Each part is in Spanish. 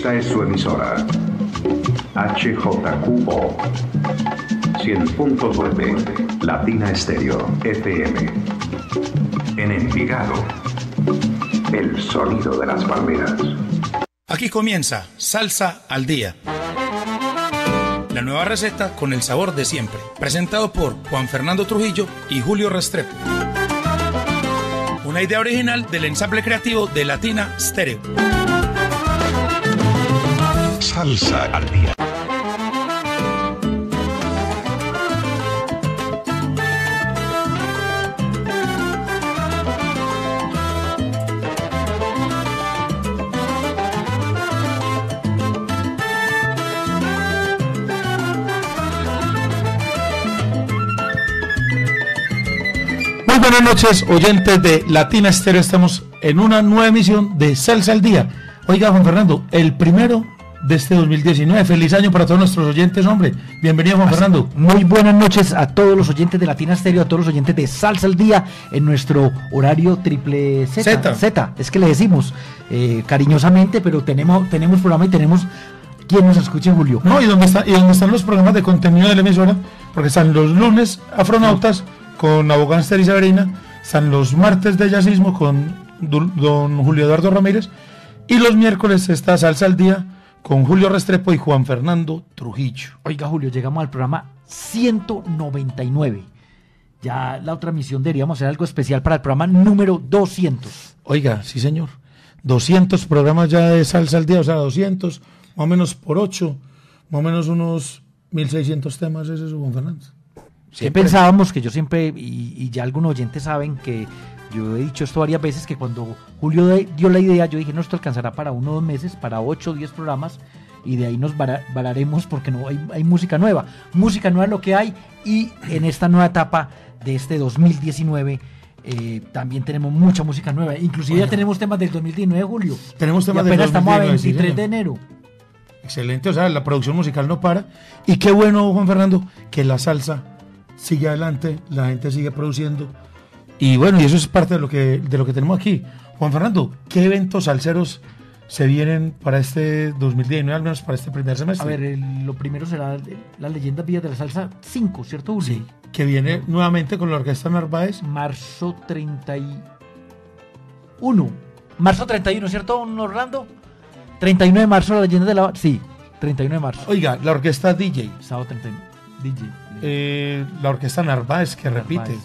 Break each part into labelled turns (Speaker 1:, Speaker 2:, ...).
Speaker 1: Esta es su emisora. HJQO 100.9 Latina Estéreo FM. En Envigado, el sonido de las palmeras.
Speaker 2: Aquí comienza Salsa al Día. La nueva receta con el sabor de siempre. Presentado por Juan Fernando Trujillo y Julio Restrepo. Una idea original del ensamble creativo de Latina Stereo.
Speaker 1: Salsa al Día.
Speaker 2: Muy buenas noches, oyentes de Latina Estéreo. Estamos en una nueva emisión de Salsa al Día. Oiga, Juan Fernando, el primero de este 2019. Feliz año para todos nuestros oyentes, hombre. Bienvenido, Juan Fernando.
Speaker 3: Muy buenas noches a todos los oyentes de Latina Estéreo, a todos los oyentes de Salsa al Día en nuestro horario triple Z. Es que le decimos cariñosamente, pero tenemos programa y tenemos quien nos escuche, Julio.
Speaker 2: No, y dónde están los programas de contenido de la emisora, porque están los lunes Afronautas con Abogán Ster y Sabrina, están los martes de Jazzismo con don Julio Eduardo Ramírez, y los miércoles está Salsa al Día con Julio Restrepo y Juan Fernando Trujillo.
Speaker 3: Oiga, Julio, llegamos al programa 199. Ya la otra misión deberíamos hacer algo especial para el programa número 200.
Speaker 2: Oiga, sí señor, 200 programas ya de Salsa al Día, o sea, 200, más o menos por 8, más o menos unos 1600 temas, ¿es eso, Juan Fernando?
Speaker 3: Siempre pensábamos que yo siempre, y ya algunos oyentes saben que yo he dicho esto varias veces, que cuando Julio dio la idea, yo dije, no, esto alcanzará para 1 o 2 meses, para 8 o 10 programas, y de ahí nos vararemos porque no hay música nueva. Música nueva es lo que hay, y en esta nueva etapa de este 2019 también tenemos mucha música nueva. Inclusive ya tenemos temas del 2019, Julio.
Speaker 2: Tenemos temas
Speaker 3: del 2019. Estamos a 23
Speaker 2: sí,
Speaker 3: de enero.
Speaker 2: Excelente, o sea, la producción musical no para. Y qué bueno, Juan Fernando, que la salsa sigue adelante, la gente sigue produciendo. Y bueno, y eso es parte de lo que tenemos aquí. Juan Fernando, ¿qué eventos salseros se vienen para este 2019, al menos para este primer semestre?
Speaker 3: A ver, lo primero será la Leyenda Vía de la Salsa 5, ¿cierto, Julio?
Speaker 2: Sí, que viene nuevamente con la Orquesta Narváez.
Speaker 3: Marzo 31. Marzo 31, ¿cierto, Orlando? 31 de marzo, la Leyenda de la... Sí, 31 de marzo.
Speaker 2: Oiga, la Orquesta DJ.
Speaker 3: Sábado 31, DJ.
Speaker 2: La Orquesta Narváez, que repite.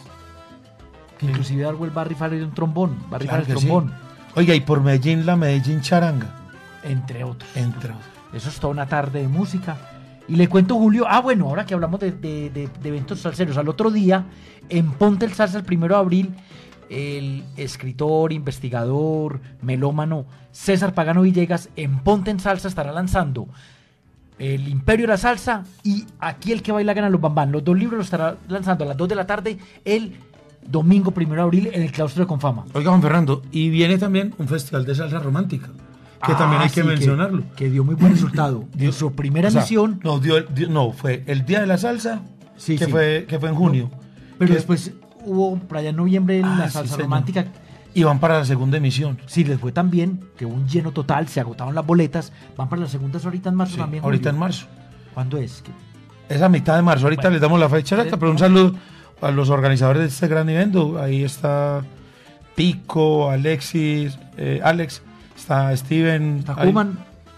Speaker 3: Que inclusive Darwell va a rifar un trombón.
Speaker 2: Claro el trombón. Sí. Oiga, y por Medellín, la Medellín Charanga.
Speaker 3: Entre otros. Eso es toda una tarde de música. Y le cuento, Julio, bueno, ahora que hablamos de eventos salseros, al otro día, en Ponte el Salsa, el 1 de abril, el escritor, investigador, melómano César Pagano Villegas, en Ponte en Salsa estará lanzando El Imperio de la Salsa y Aquí el que baila gana los bambán. Los 2 libros los estará lanzando a las 2 de la tarde el domingo 1 de abril en el Claustro de Confama.
Speaker 2: Oiga, Juan Fernando, y viene también un festival de salsa romántica, que también hay que mencionarlo.
Speaker 3: Que dio muy buen resultado. En su primera emisión.
Speaker 2: No, fue el Día de la Salsa, que fue en junio.
Speaker 3: Pero después hubo, por allá en noviembre, la salsa romántica.
Speaker 2: Y van para la segunda emisión.
Speaker 3: Sí, les fue tan bien que hubo un lleno total, se agotaron las boletas. Van para las segundas ahorita en marzo también.
Speaker 2: Ahorita en marzo.
Speaker 3: ¿Cuándo es?
Speaker 2: Es a mitad de marzo. Ahorita les damos la fecha exacta, pero un saludo a los organizadores de este gran evento. Ahí está Pico, Alexis, Alex, está Steven.
Speaker 3: Está Kuman.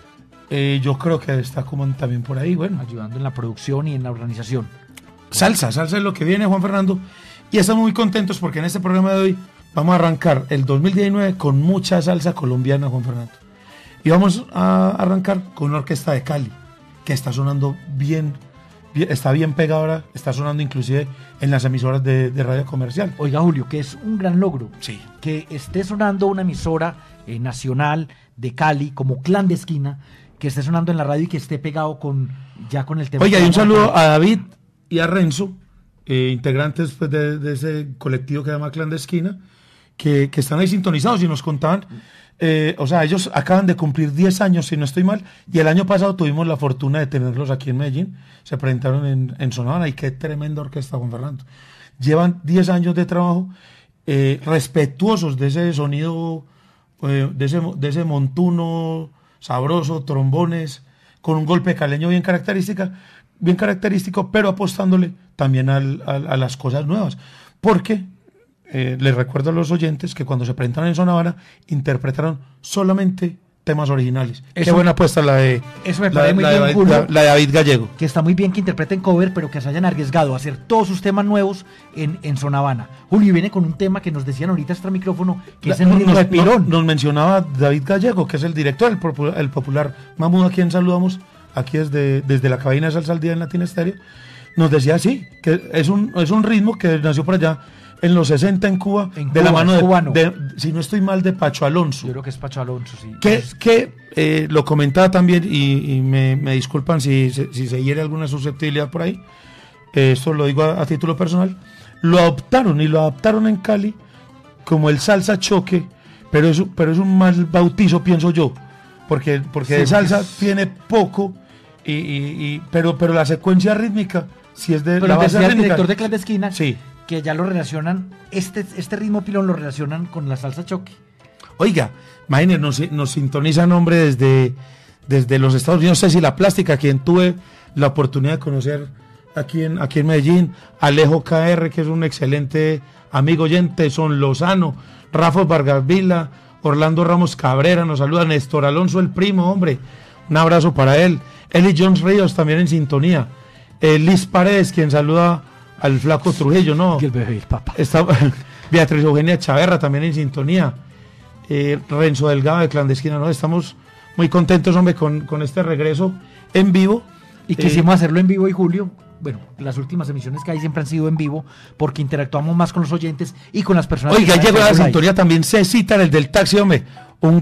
Speaker 2: Yo creo que está Kuman también por ahí, bueno.
Speaker 3: Ayudando en la producción y en la organización.
Speaker 2: Salsa es lo que viene, Juan Fernando. Y estamos muy contentos porque en este programa de hoy vamos a arrancar el 2019 con mucha salsa colombiana, Juan Fernando. Y vamos a arrancar con una orquesta de Cali, que está sonando bien, está bien pegada ahora, está sonando inclusive en las emisoras de radio comercial.
Speaker 3: Oiga, Julio, que es un gran logro.
Speaker 2: Sí.
Speaker 3: Que esté sonando una emisora nacional de Cali como Clandestina, que esté sonando en la radio y que esté pegado con el tema.
Speaker 2: Oiga, y un saludo a David y a Renzo, integrantes pues, de ese colectivo que se llama Clandestina, que están ahí sintonizados y nos contaban, o sea, ellos acaban de cumplir 10 años, si no estoy mal, y el año pasado tuvimos la fortuna de tenerlos aquí en Medellín, se presentaron en Sonavana, y qué tremenda orquesta, Juan Fernando. Llevan 10 años de trabajo, respetuosos de ese sonido, de ese montuno sabroso, trombones, con un golpe caleño bien característico, pero apostándole también a las cosas nuevas. Porque les recuerdo a los oyentes que cuando se presentaron en Zona Habana interpretaron solamente temas originales. Qué buena apuesta la de
Speaker 3: eso me parece muy bien, Julio,
Speaker 2: la de David Gallego.
Speaker 3: Que está muy bien que interpreten cover, pero que se hayan arriesgado a hacer todos sus temas nuevos en Zona Habana. Julio viene con un tema que nos decían ahorita extra micrófono, que es el ritmo de pilón.
Speaker 2: Nos mencionaba David Gallego, que es el director el popular Mamú, a quien saludamos aquí desde la cabina de Salsa al Día en Latina Estéreo. Nos decía así, que es un ritmo que nació por allá en los 60 en Cuba, de la mano de, si no estoy mal, de Pacho Alonso.
Speaker 3: Yo creo que es Pacho Alonso, sí.
Speaker 2: Que lo comentaba también, y me disculpan si se hiere alguna susceptibilidad por ahí, esto lo digo a título personal, lo adoptaron en Cali como el salsa choque, pero es un mal bautizo, pienso yo, porque sí, de salsa tiene poco, pero la secuencia rítmica, si es de
Speaker 3: pero
Speaker 2: la base rítmica.
Speaker 3: El director de Clandestina,
Speaker 2: sí,
Speaker 3: que ya lo relacionan, este ritmo pilón lo relacionan con la salsa choque.
Speaker 2: Oiga, imagínense, nos sintonizan, hombre, desde los Estados Unidos, Ceci La Plástica, a quien tuve la oportunidad de conocer aquí en Medellín, Alejo KR, que es un excelente amigo oyente, Son Lozano, Rafa Vargas Vila, Orlando Ramos Cabrera, nos saluda Néstor Alonso, el primo, hombre, un abrazo para él, Eli Jones Ríos también en sintonía, Liz Paredes, quien saluda al flaco Trujillo, ¿no?
Speaker 3: Y el bebé, el papá.
Speaker 2: Está Beatriz Eugenia Chaverra también en sintonía, Renzo Delgado de Clandestina, ¿no? Estamos muy contentos, hombre, con este regreso en vivo.
Speaker 3: Y quisimos hacerlo en vivo, y Julio, bueno, las últimas emisiones que hay siempre han sido en vivo, porque interactuamos más con los oyentes y con las personas.
Speaker 2: Oiga, llegó a la sintonía también Cecita, el del taxi, hombre, un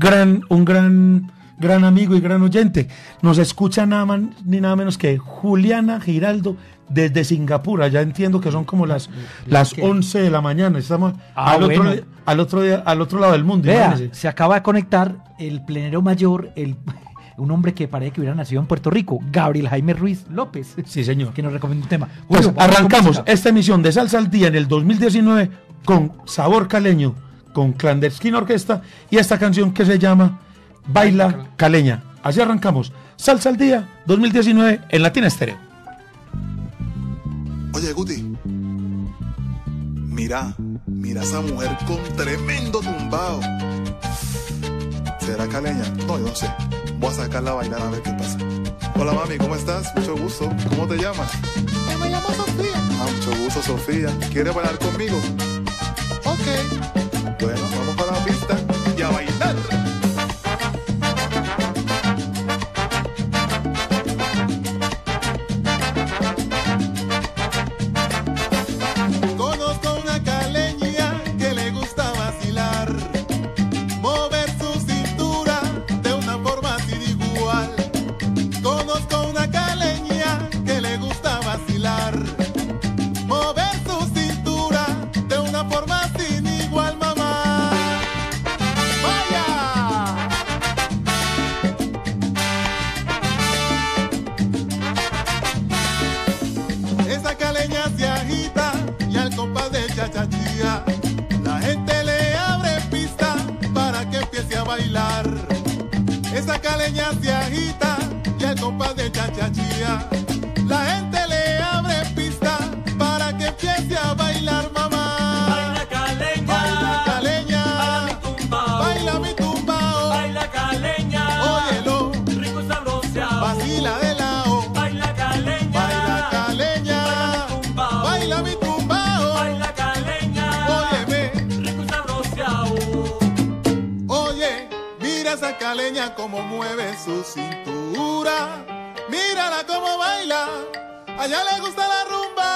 Speaker 2: gran amigo y gran oyente. Nos escucha nada más ni nada menos que Juliana Giraldo desde Singapur. Ya entiendo que son como las 11 de la mañana. Estamos al otro lado del mundo.
Speaker 3: Vea, se acaba de conectar el plenero mayor, un hombre que parece que hubiera nacido en Puerto Rico, Gabriel Jaime Ruiz López.
Speaker 2: Sí, señor.
Speaker 3: Que nos recomienda un tema.
Speaker 2: Pues Julio, arrancamos esta emisión de Salsa al Día en el 2019 con sabor caleño, con Clandestina Orquesta y esta canción que se llama Baila Caleña. Así arrancamos. Salsa al Día 2019 en Latina Estéreo.
Speaker 4: Oye, Guti, mira esa mujer con tremendo tumbao. ¿Será caleña? No, yo no sé. Voy a sacarla a bailar a ver qué pasa. Hola, mami, ¿cómo estás? Mucho gusto. ¿Cómo te llamas?
Speaker 5: Me llamo Sofía.
Speaker 4: Mucho gusto, Sofía. ¿Quieres bailar conmigo?
Speaker 5: Ok.
Speaker 4: Bueno, vamos para la pista y a bailar. Como mueve su cintura, mírala como baila, allá le gusta la rumba.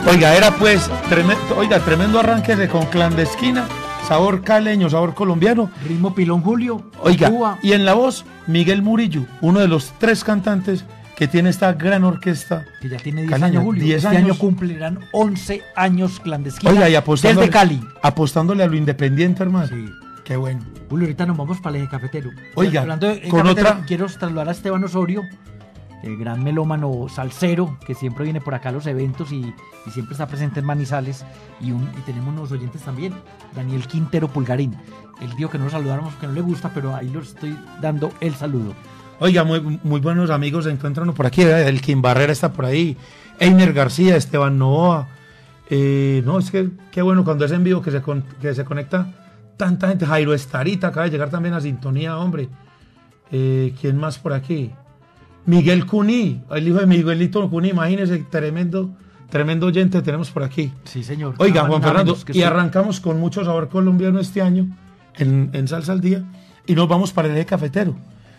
Speaker 2: Oiga, era pues, tremendo arranque de con Clandestina, sabor caleño, sabor colombiano.
Speaker 3: Ritmo Pilón Julio,
Speaker 2: Oiga,
Speaker 3: Cuba.
Speaker 2: y en la voz, Miguel Murillo, uno de los 3 cantantes que tiene esta gran orquesta.
Speaker 3: Que ya tiene 10
Speaker 2: caleña,
Speaker 3: años, Julio.
Speaker 2: 10
Speaker 3: Este
Speaker 2: años.
Speaker 3: año cumplirán 11 años Clandestina.
Speaker 2: Oiga, y apostándole,
Speaker 3: desde Cali.
Speaker 2: apostándole a lo independiente, hermano.
Speaker 3: Sí.
Speaker 2: Qué bueno.
Speaker 3: Julio, ahorita nos vamos para el eje cafetero.
Speaker 2: Oiga,
Speaker 3: Hablando de
Speaker 2: con
Speaker 3: cafetero,
Speaker 2: otra-
Speaker 3: quiero saludar a Esteban Osorio, el gran melómano salsero, que siempre viene por acá a los eventos y siempre está presente en Manizales. Y tenemos unos oyentes también, Daniel Quintero Pulgarín. Él dijo que no lo saludáramos porque no le gusta, pero ahí lo estoy dando el saludo.
Speaker 2: Oiga, muy buenos amigos se encuentran por aquí. El Kim Barrera está por ahí. Einer García, Esteban Novoa. No, es que qué bueno cuando es en vivo que se conecta tanta gente. Jairo Estarita acaba de llegar también a sintonía, hombre. ¿Quién más por aquí? Miguel Cuní, el hijo de Miguelito Cuní, imagínese, tremendo oyente tenemos por aquí.
Speaker 3: Sí, señor.
Speaker 2: Oiga,
Speaker 3: Nada
Speaker 2: Juan
Speaker 3: más, nada
Speaker 2: Fernando,
Speaker 3: menos que
Speaker 2: y
Speaker 3: sí.
Speaker 2: arrancamos con mucho sabor colombiano este año en Salsa al Día y nos vamos para el eje cafetero.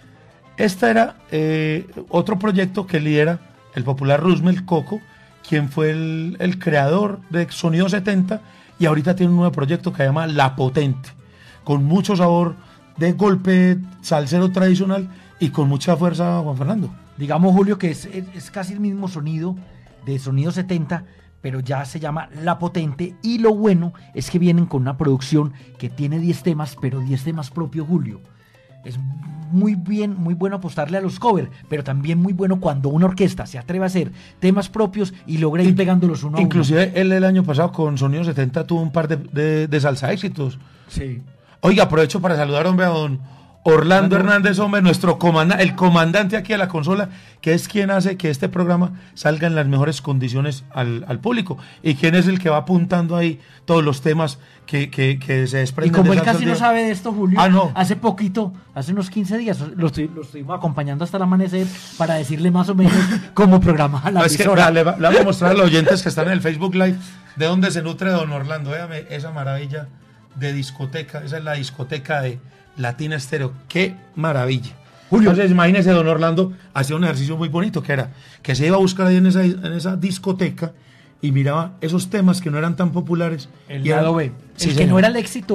Speaker 2: Este era otro proyecto que lidera el popular Roosmel Coco, quien fue el creador de Sonido 70 y ahorita tiene un nuevo proyecto que se llama La Potente, con mucho sabor de golpe salsero tradicional y con mucha fuerza, Juan Fernando.
Speaker 3: Digamos, Julio, que es casi el mismo sonido de Sonido 70, pero ya se llama La Potente, y lo bueno es que vienen con una producción que tiene 10 temas, pero 10 temas propios, Julio. Es muy bueno apostarle a los covers, pero también muy bueno cuando una orquesta se atreve a hacer temas propios y logra ir pegándolos uno a uno.
Speaker 2: Inclusive él el año pasado con Sonido 70 tuvo un par de salsa éxitos.
Speaker 3: Sí.
Speaker 2: Oiga, aprovecho para saludar, hombre, a don Orlando Hernández, hombre, nuestro el comandante aquí a la consola, que es quien hace que este programa salga en las mejores condiciones al público, y quien es el que va apuntando ahí todos los temas que se desprenden.
Speaker 3: Y como
Speaker 2: de
Speaker 3: él
Speaker 2: Salsa
Speaker 3: casi
Speaker 2: al
Speaker 3: no
Speaker 2: Día.
Speaker 3: sabe de esto, Julio,
Speaker 2: No.
Speaker 3: hace poquito, hace unos 15 días, lo estuvimos acompañando hasta el amanecer para decirle más o menos cómo programar la
Speaker 2: No, es que,
Speaker 3: emisora.
Speaker 2: le vamos a mostrar a los oyentes que están en el Facebook Live de dónde se nutre don Orlando. Véame esa maravilla de discoteca. Esa es la discoteca de Latina Estéreo. ¡Qué maravilla!
Speaker 3: Julio.
Speaker 2: Entonces, imagínese, don Orlando hacía un ejercicio muy bonito, que era que se iba a buscar ahí en esa discoteca y miraba esos temas que no eran tan populares.
Speaker 3: El
Speaker 2: y
Speaker 3: lado B.
Speaker 2: Sí,
Speaker 3: el que
Speaker 2: señor.
Speaker 3: no era el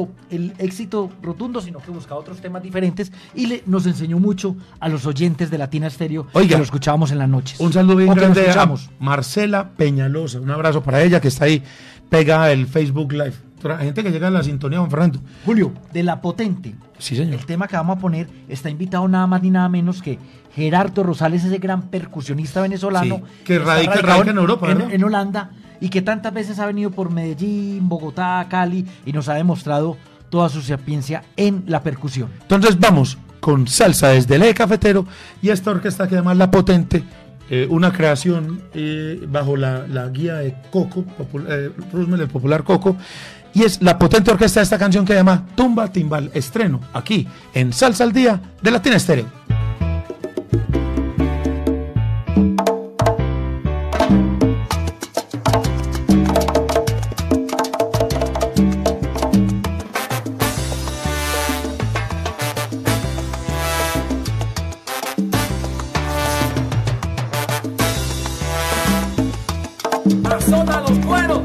Speaker 3: éxito rotundo, sino que buscaba otros temas diferentes, y nos enseñó mucho a los oyentes de Latina Estéreo,
Speaker 2: Oiga,
Speaker 3: que lo escuchábamos en las noches.
Speaker 2: Un saludo bien
Speaker 3: O que lo
Speaker 2: grande a
Speaker 3: escuchamos.
Speaker 2: Marcela Peñalosa. Un abrazo para ella, que está ahí pegada el Facebook Live. Gente que llega a la sintonía, Juan Fernando.
Speaker 3: Julio, de La Potente.
Speaker 2: Sí, señor.
Speaker 3: El tema que vamos a poner está invitado nada más ni nada menos que Gerardo Rosales, ese gran percusionista venezolano.
Speaker 2: Sí, que
Speaker 3: está
Speaker 2: radica
Speaker 3: radicado
Speaker 2: en Europa, ¿verdad?
Speaker 3: en Holanda, y que tantas veces ha venido por Medellín, Bogotá, Cali, y nos ha demostrado toda su sapiencia en la percusión.
Speaker 2: Entonces vamos con salsa desde el eje cafetero y esta orquesta que se llama La Potente, una creación bajo la guía de Coco, Roosmel, el popular Coco, y es La Potente orquesta de esta canción que se llama Tumba Timbal, estreno aquí en Salsa al Día de Latina Estéreo.
Speaker 3: ¡Azota los cueros!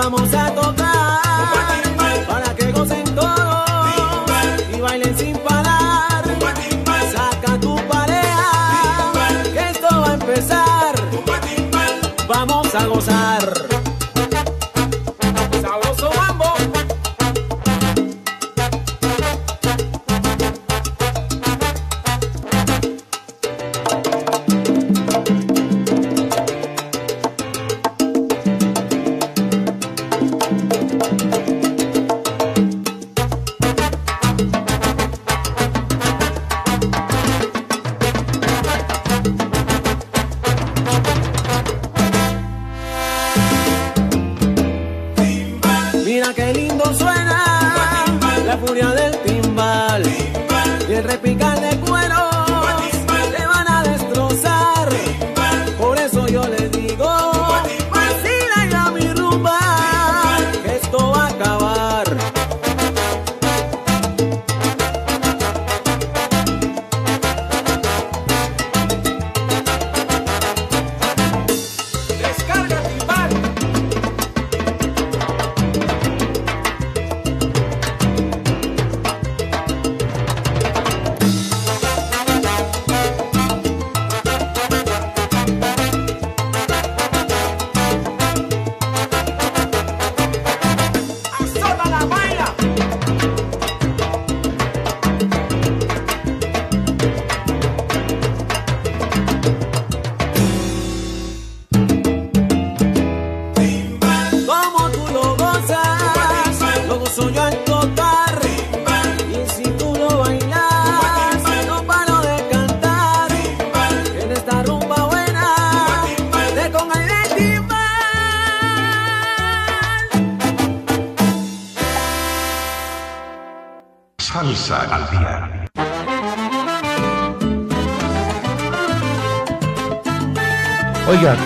Speaker 5: Vamos a tocar para que gocen todos y bailen sin parar. Saca tu pareja, que esto va a empezar. Vamos a gozar. Sabroso mambo. Mira qué lindo suena la furia del timbal y el repicar de cuero te van a destrozar. Por eso yo les digo, vacila ya mi rumba, que esto va a acabar. Descarga timbal. Azota la baila. Como tú lo gozas, lo gozo yo al tocar. Y si tú lo bailas, no paro de cantar. En esta rumba buena, de conga y de timbal.
Speaker 1: Salsa al día.
Speaker 2: Oiga,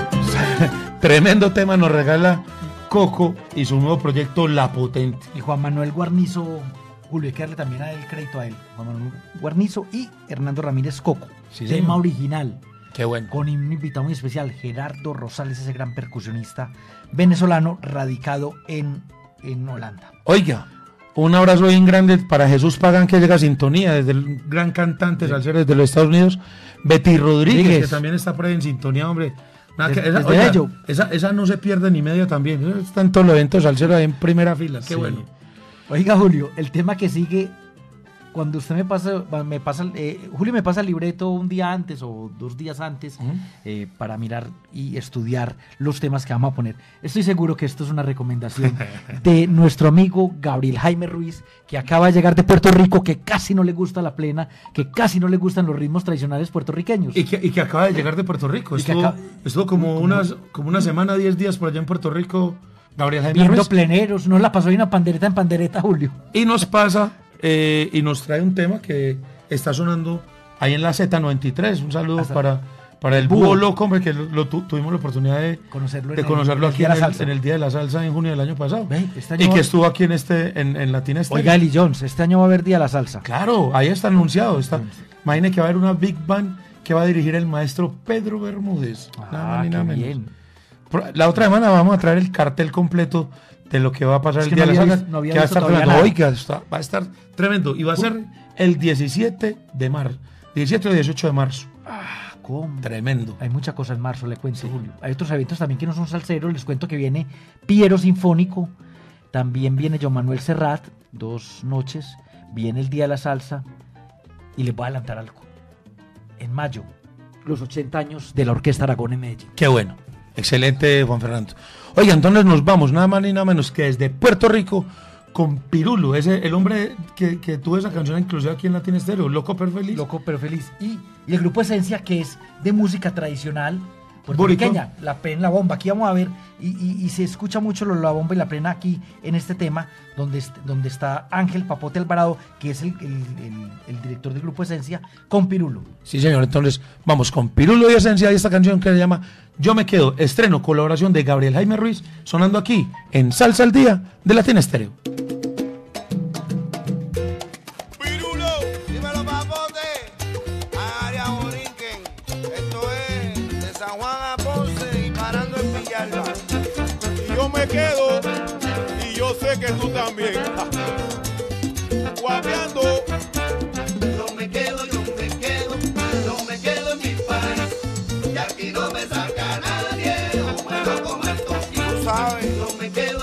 Speaker 2: tremendo tema nos regala Coco y su nuevo proyecto La Potente.
Speaker 3: Y Juan Manuel Guarnizo, Julio, hay que darle también a él crédito a él. Juan Manuel Guarnizo y Hernando Ramírez Coco.
Speaker 2: Sí,
Speaker 3: tema
Speaker 2: señor.
Speaker 3: original.
Speaker 2: Qué bueno.
Speaker 3: Con un invitado muy especial, Gerardo Rosales, ese gran percusionista venezolano radicado en Holanda.
Speaker 2: Oiga, un abrazo bien grande para Jesús Pagán, que llega a sintonía, desde el gran cantante salsero desde los Estados Unidos, Betty Rodríguez, que también está por ahí en sintonía, hombre. Nada,
Speaker 3: Desde
Speaker 2: oiga,
Speaker 3: ello.
Speaker 2: esa no se pierde ni media también. Está en todos los eventos salseros ahí en primera fila. Qué
Speaker 3: Sí.
Speaker 2: bueno.
Speaker 3: Oiga, Julio, el tema que sigue, cuando usted Julio me pasa el libreto un día antes o 2 días antes para mirar y estudiar los temas que vamos a poner. Estoy seguro que esto es una recomendación de nuestro amigo Gabriel Jaime Ruiz, que acaba de llegar de Puerto Rico, que casi no le gusta la plena, que casi no le gustan los ritmos tradicionales puertorriqueños.
Speaker 2: Y que acaba de llegar de Puerto Rico.
Speaker 3: Y que
Speaker 2: Estuvo como una semana, 10 días por allá en Puerto Rico, Gabriel Jaime
Speaker 3: Viendo
Speaker 2: Ruiz.
Speaker 3: pleneros, nos la pasó de una pandereta en pandereta, Julio.
Speaker 2: Y nos pasa y nos trae un tema que está sonando ahí en la Z93. Un saludo para el Búho Loco, hombre, que tuvimos la oportunidad de conocerlo aquí en el Día de la Salsa en junio del año pasado. Y que estuvo aquí en Latina Estéreo.
Speaker 3: Oiga, Eli Jones, este año va a haber Día de la Salsa.
Speaker 2: Claro, ahí está anunciado. Imagine que va a haber una Big Band que va a dirigir el maestro Pedro Bermúdez. Nada más ni nada menos.
Speaker 3: Bien.
Speaker 2: La otra semana vamos a traer el cartel completo de lo que va a pasar el Día de la Salsa. Que va a estar tremendo. Oiga, va a estar tremendo. Y va a ser el 17 de marzo. 17 o 18 de marzo.
Speaker 3: ¿Cómo?
Speaker 2: Tremendo.
Speaker 3: Hay muchas cosas en marzo, le cuento, Julio. Hay otros eventos también que no son salseros. Les cuento que viene Piero Sinfónico. También viene Joan Manuel Serrat, 2 noches. Viene el Día de la Salsa. Y les voy a adelantar algo. En mayo, los 80 años de la Orquesta Aragón en Medellín.
Speaker 2: Qué bueno. Excelente, Juan Fernando. Oiga, entonces nos vamos, nada más ni nada menos que desde Puerto Rico con Pirulo, el hombre que tuvo esa canción inclusive aquí en Latina Estéreo, Loco pero Feliz.
Speaker 3: Loco pero Feliz. Y el grupo Esencia, que es de música tradicional puertorriqueña, la plena, la bomba. Aquí vamos a ver, y se escucha mucho la bomba y la plena aquí en este tema, donde está Ángel Papote Alvarado, que es el director del grupo Esencia, con Pirulo.
Speaker 2: Sí, señor, entonces vamos con Pirulo y Esencia y esta canción que se llama Yo Me Quedo, estreno, colaboración de Gabriel Jaime Ruiz, sonando aquí en Salsa al Día de Latina Estéreo.
Speaker 6: Pirulo, dímelo Papote, área Borinquen, esto es de San Juan a Ponce y parando en Villalba. Y yo me
Speaker 7: me quedo y yo sé que tú también. Guapeando.
Speaker 6: Yo me quedo en mi país. Y aquí no me saca nadie. Un bueno como el toquín. Tú sabes. Yo me quedo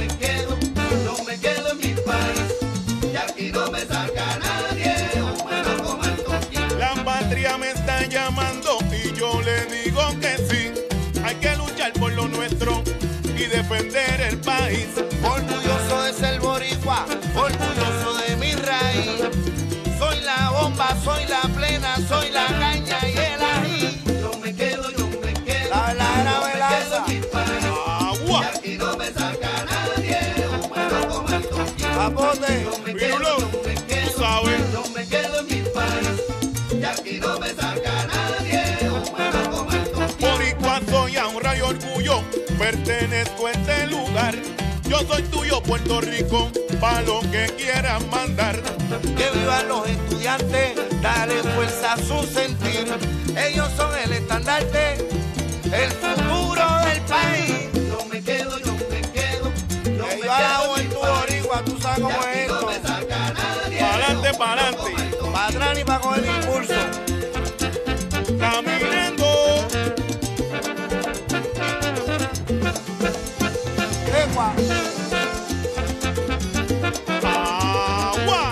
Speaker 6: en mi país. Y aquí no me saca nadie. Un bueno como el toquín.
Speaker 7: La patria me está llamando y yo le digo que sí. Hay que luchar por lo nuestro y defender el país.
Speaker 6: Orgulloso de ser boricua, orgulloso de mi raíz. Soy la bomba, soy la plena, soy la caña y el ají. Yo me quedo la verdadera en mi país.
Speaker 7: Agua.
Speaker 6: Y aquí no me saca nadie. Un bueno como el toquín.
Speaker 7: Papote.
Speaker 6: Yo me quedo
Speaker 7: Tú sabes.
Speaker 6: en mi país. Y aquí no me saca nadie. Un bueno como el toquín.
Speaker 7: Boricua soy, honra y orgullo, pertenezco a este lugar. Yo soy tuyo, Puerto Rico, pa' lo que quieras mandar.
Speaker 6: Que vivan los estudiantes, dale fuerza a su sentir. Ellos son el estandarte, el futuro del país. Yo me quedo. Que viva la juventud boricua, tú sabes cómo es esto. No me saca nadie.
Speaker 7: Pa'lante, pa'lante.
Speaker 6: Pa' atrás ni pa' coger impulso.
Speaker 7: Caminando.
Speaker 6: Epa.
Speaker 7: Agua.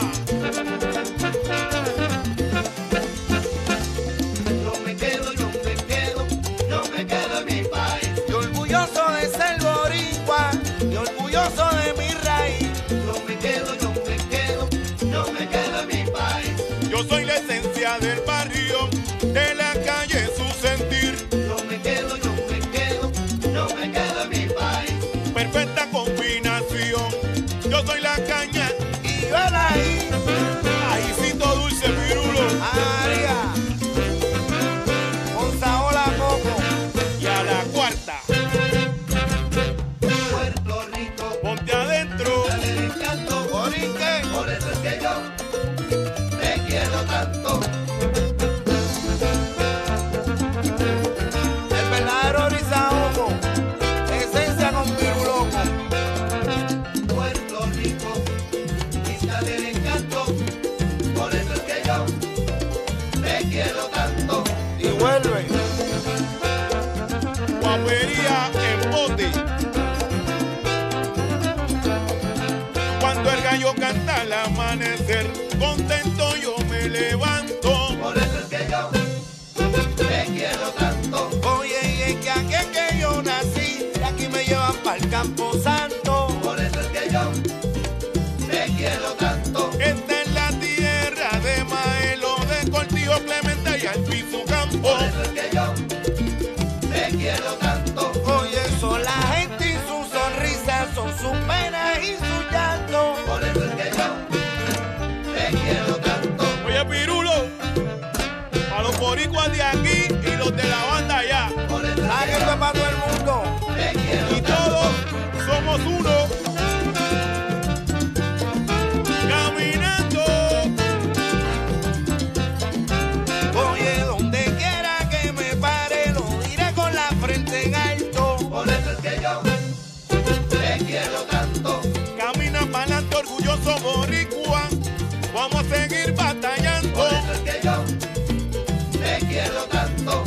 Speaker 6: Yo me quedo en mi país. Y orgulloso de ser boricua, y orgulloso de mi raíz. Yo me quedo en mi país.
Speaker 7: Yo soy la esencia del barrio, de la calle su sentir.
Speaker 6: Yo me quedo en mi país.
Speaker 7: Perfecta combinación. Yo soy la caña,
Speaker 6: Y yo el ají.
Speaker 7: ajicito dulce, pirulo.
Speaker 6: María, con sabor a coco.
Speaker 7: Y a la cuarta,
Speaker 6: Puerto Rico,
Speaker 7: ponte adentro.
Speaker 6: dale encanto, Borinque. Por eso es que yo te quiero tanto. El verdadero rizaoco, esencia con piruloco. Puerto Rico, isla del encanto. Por eso es que yo te quiero tanto. Y vuelve.
Speaker 7: Guapería en bote. Cuando el gallo canta al amanecer, contento yo me levanto.
Speaker 6: Por eso es que yo te quiero tanto. Oye, y es que aquí es que yo nací, y aquí me llevan pa'l Campo Santo. Por eso es que yo te quiero tanto.
Speaker 7: Esta es la tierra de Maelo, de Cortijo, Clemente y Albizu Campo.
Speaker 6: Por eso es que yo te quiero tanto. Oye, son la gente y sus sonrisas, son sus penas y su llanto. Por eso es que yo te quiero tanto.
Speaker 7: Oye, pirulo, a los boricuas de aquí y los de la banda allá.
Speaker 6: Por eso es que esto es para todo el mundo. Te quiero
Speaker 7: Y todos somos uno. Caminando.
Speaker 6: Oye, donde quiera que me pare, lo diré con la frente en alto. Por eso es que yo te quiero tanto.
Speaker 7: Camina pa'lante, orgulloso boricua. Vamos a seguir batallando.
Speaker 6: Por eso es que yo te quiero tanto.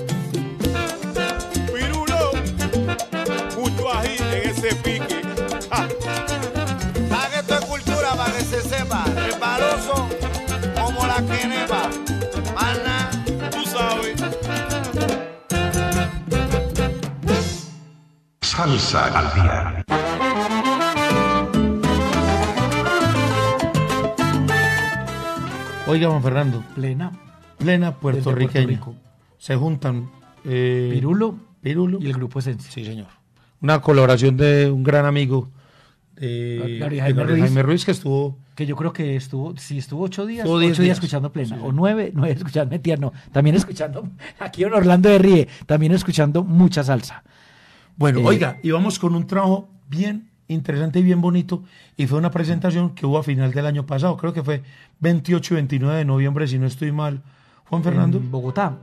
Speaker 7: Pirulo, mucho ají en ese pique. Ja.
Speaker 6: Para que esto es cultura, para que se sepa. Resbaloso como la quenepa. Mana.
Speaker 7: Tú sabes.
Speaker 1: Salsa al día.
Speaker 2: Oiga, Juan Fernando,
Speaker 3: Plena.
Speaker 2: plena
Speaker 3: Desde
Speaker 2: puertorriqueña.
Speaker 3: Puerto Rico.
Speaker 2: Se juntan
Speaker 3: Pirulo
Speaker 2: Pirulo
Speaker 3: y el grupo Esencia.
Speaker 2: Sí, señor. Una colaboración de un gran amigo de
Speaker 3: Gabriel
Speaker 2: de
Speaker 3: Jaime
Speaker 2: Jaime
Speaker 3: Ruiz.
Speaker 2: Ruiz, que estuvo.
Speaker 3: Que yo creo que estuvo 8 días,
Speaker 2: Estuvo 10
Speaker 3: 8 días
Speaker 2: días.
Speaker 3: escuchando Plena,
Speaker 2: Sí,
Speaker 3: o 9 escuchando, mentira, no, también escuchando, aquí en Orlando de Ríe, también escuchando mucha salsa.
Speaker 2: Bueno, oiga, y vamos con un trabajo bien interesante y bien bonito, y fue una presentación que hubo a final del año pasado, creo que fue 28 y 29 de noviembre, si no estoy mal, Juan Fernando.
Speaker 3: En Bogotá.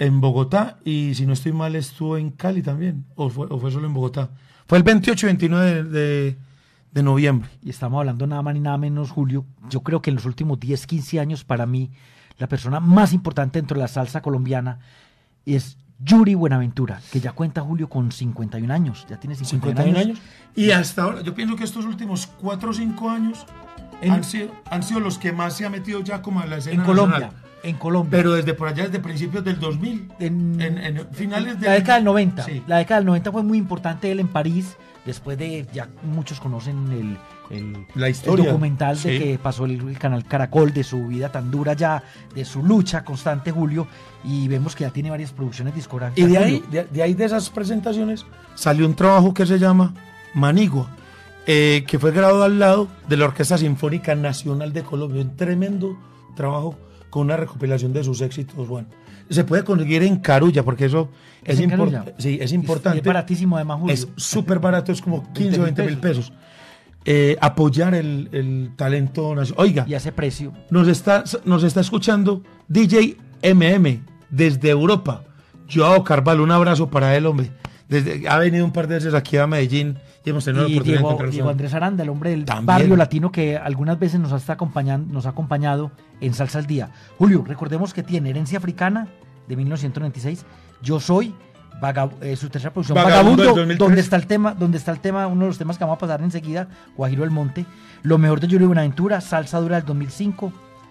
Speaker 2: en Bogotá y si no estoy mal estuvo en Cali también, o fue solo en Bogotá. Fue el 28 y 29 de noviembre.
Speaker 3: Y estamos hablando nada más ni nada menos, Julio. Yo creo que en los últimos 10, 15 años, para mí, la persona más importante dentro de la salsa colombiana es Yuri Buenaventura, que ya cuenta, Julio, con 51 años. Ya tiene 51 años.
Speaker 2: Y hasta ahora, yo pienso que estos últimos 4 o 5 años han sido los que más se ha metido ya como a la escena
Speaker 3: en Colombia.
Speaker 2: nacional.
Speaker 3: En Colombia.
Speaker 2: Pero desde por allá, desde principios del 2000, en finales de
Speaker 3: la década del 90.
Speaker 2: Sí.
Speaker 3: La década del 90 fue muy importante él en París, después de, ya muchos conocen
Speaker 2: la historia,
Speaker 3: el documental de
Speaker 2: sí,
Speaker 3: que pasó el canal Caracol, de su vida tan dura ya, de su lucha constante, Julio, y vemos que ya tiene varias producciones discográficas.
Speaker 2: Y de ahí de esas presentaciones salió un trabajo que se llama Manigua, que fue grabado al lado de la Orquesta Sinfónica Nacional de Colombia, un tremendo trabajo con una recopilación de sus éxitos. Bueno, se puede conseguir en Carulla, porque eso es importante. Sí, es importante.
Speaker 3: Es baratísimo además, Julio.
Speaker 2: Es súper barato, es como 15 o 20 mil pesos. Apoyar el talento nacional. Oiga,
Speaker 3: y a ese precio.
Speaker 2: Nos está escuchando DJ MM desde Europa. Joao Carvalho, un abrazo para él, hombre. Ha venido un par de veces aquí a Medellín y hemos tenido la oportunidad de encontrarnos.
Speaker 3: Diego Andrés Aranda, el hombre del
Speaker 2: también,
Speaker 3: barrio latino que algunas veces nos ha acompañado en Salsa al Día. Julio, recordemos que tiene Herencia Africana de 1996, Yo Soy, su tercera producción, Vagabundo, donde está el tema, uno de los temas que vamos a pasar enseguida, Guajiro del Monte, Lo Mejor de Yuri Buenaventura, Salsa Dura del 2005,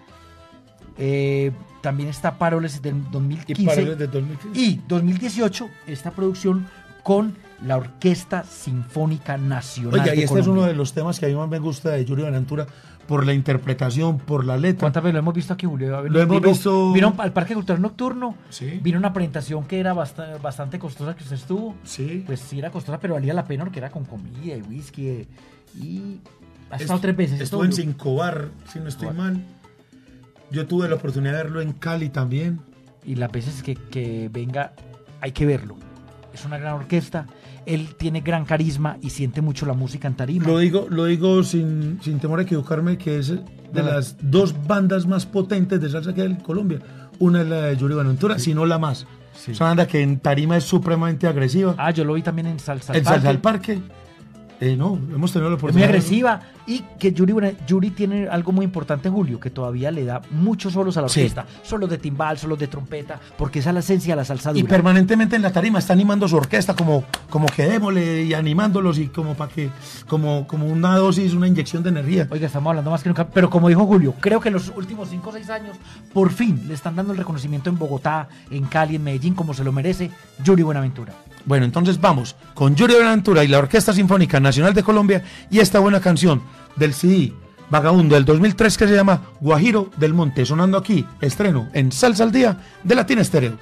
Speaker 3: también está Paroles del 2015 y 2018, esta producción con la Orquesta Sinfónica Nacional.
Speaker 2: Oiga, y este
Speaker 3: Colombia.
Speaker 2: es uno de los temas que a mí más me gusta de Yuri Buenaventura, por la interpretación, por la letra.
Speaker 3: ¿Cuántas veces lo hemos visto aquí, Julio? Vino al Parque Cultural Nocturno,
Speaker 2: sí,
Speaker 3: vino una presentación que era bastante costosa que usted estuvo.
Speaker 2: Sí.
Speaker 3: Pues sí era costosa, pero valía la pena porque era con comida y whisky. Y ha estado 3 veces.
Speaker 2: Estuvo en Cincobar, si no estoy mal. Yo tuve la oportunidad de verlo en Cali también.
Speaker 3: Y las veces que venga, hay que verlo. Es una gran orquesta. Él tiene gran carisma y siente mucho la música en tarima.
Speaker 2: Lo digo sin temor a equivocarme, que es de las 2 bandas más potentes de salsa que hay en Colombia. Una es la de Yuri Buenaventura, sí, si no la más. Sí. Es una banda que en tarima es supremamente agresiva.
Speaker 3: Yo lo vi también en Salsa
Speaker 2: al Parque. No, hemos tenido la oportunidad.
Speaker 3: Es muy agresiva y que Yuri tiene algo muy importante, Julio, que todavía le da muchos solos a la orquesta, sí, solos de timbal, solos de trompeta, porque esa es la esencia de la salsa dura.
Speaker 2: Y permanentemente en la tarima está animando su orquesta, como que démosle y animándolos y como para que, como una dosis, una inyección de energía.
Speaker 3: Oiga, estamos hablando más que nunca, pero como dijo Julio, creo que en los últimos 5 o 6 años, por fin le están dando el reconocimiento en Bogotá, en Cali, en Medellín, como se lo merece Yuri Buenaventura.
Speaker 2: Bueno, entonces vamos con Yuri Buenaventura y la Orquesta Sinfónica Nacional de Colombia y esta buena canción del CD Vagabundo del 2003 que se llama Guajiro del Monte, sonando aquí, estreno en Salsa al Día de Latina Estéreo.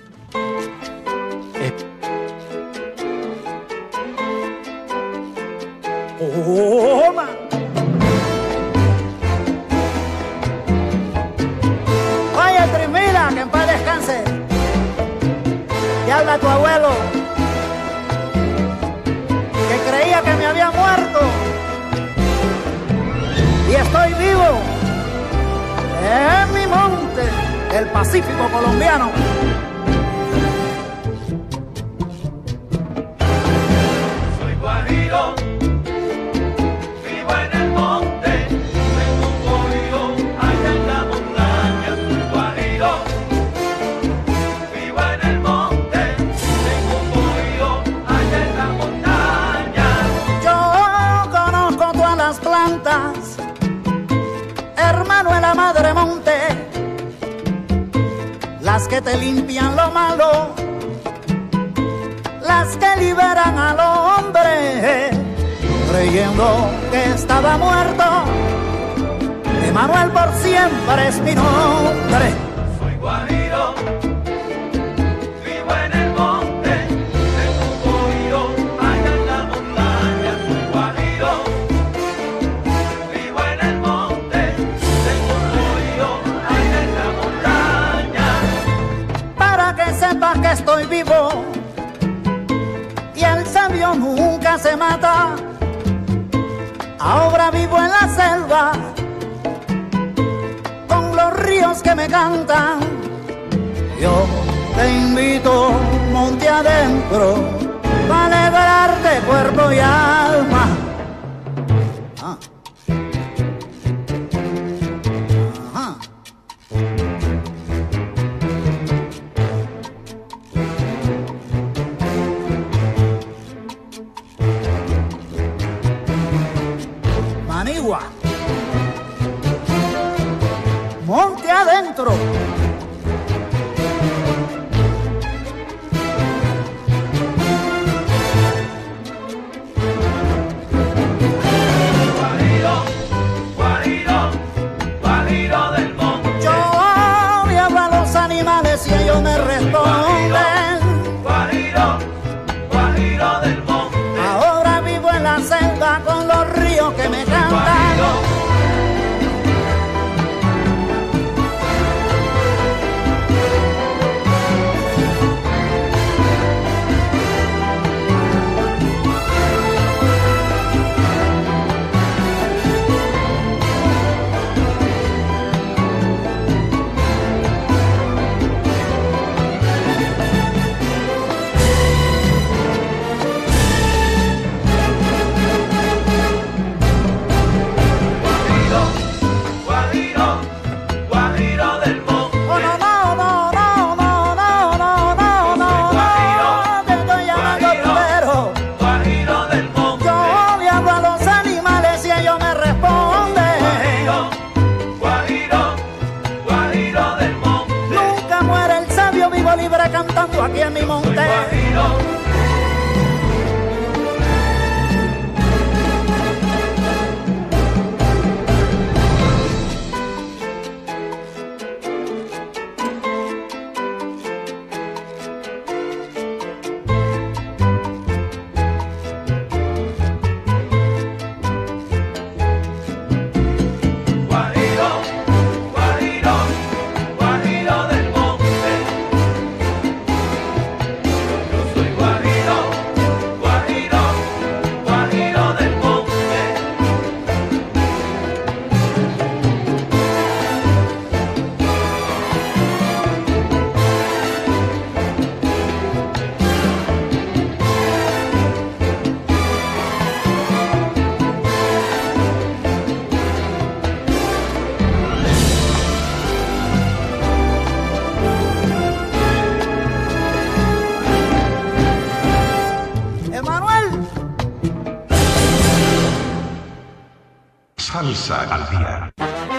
Speaker 8: Oye, Trimila, que en paz descanse. Y habla tu abuelo, que creía que me había muerto y estoy vivo en mi monte, el Pacífico colombiano.
Speaker 5: Soy guajiro, vivo en el monte, tengo un pollo allá en la montaña. Soy guajiro, vivo en el monte, tengo un pollo allá en la montaña.
Speaker 8: Yo conozco todas las plantas, hermano de la madre monte, las que te limpian lo malo, las que liberan al hombre, creyendo que estaba muerto. Emanuel por siempre es mi nombre.
Speaker 5: Soy guajiro, vivo en el monte, tengo un pollo allá en la montaña. Soy guajiro, vivo en el monte, tengo un pollo allá en la montaña.
Speaker 8: Para que sepas que estoy vivo y el sabio nunca se mata. Ahora vivo en la selva con los ríos que me cantan. Yo te invito monte adentro para alegrarte cuerpo y alma. Ah. Ajá. Manigua, monte adentro. Si ellos me responden,
Speaker 5: Guajiro, Guajiro del monte.
Speaker 8: ahora vivo en la selva con los ríos que me cantan. Cantando aquí en mi monte.
Speaker 1: Salsa al día.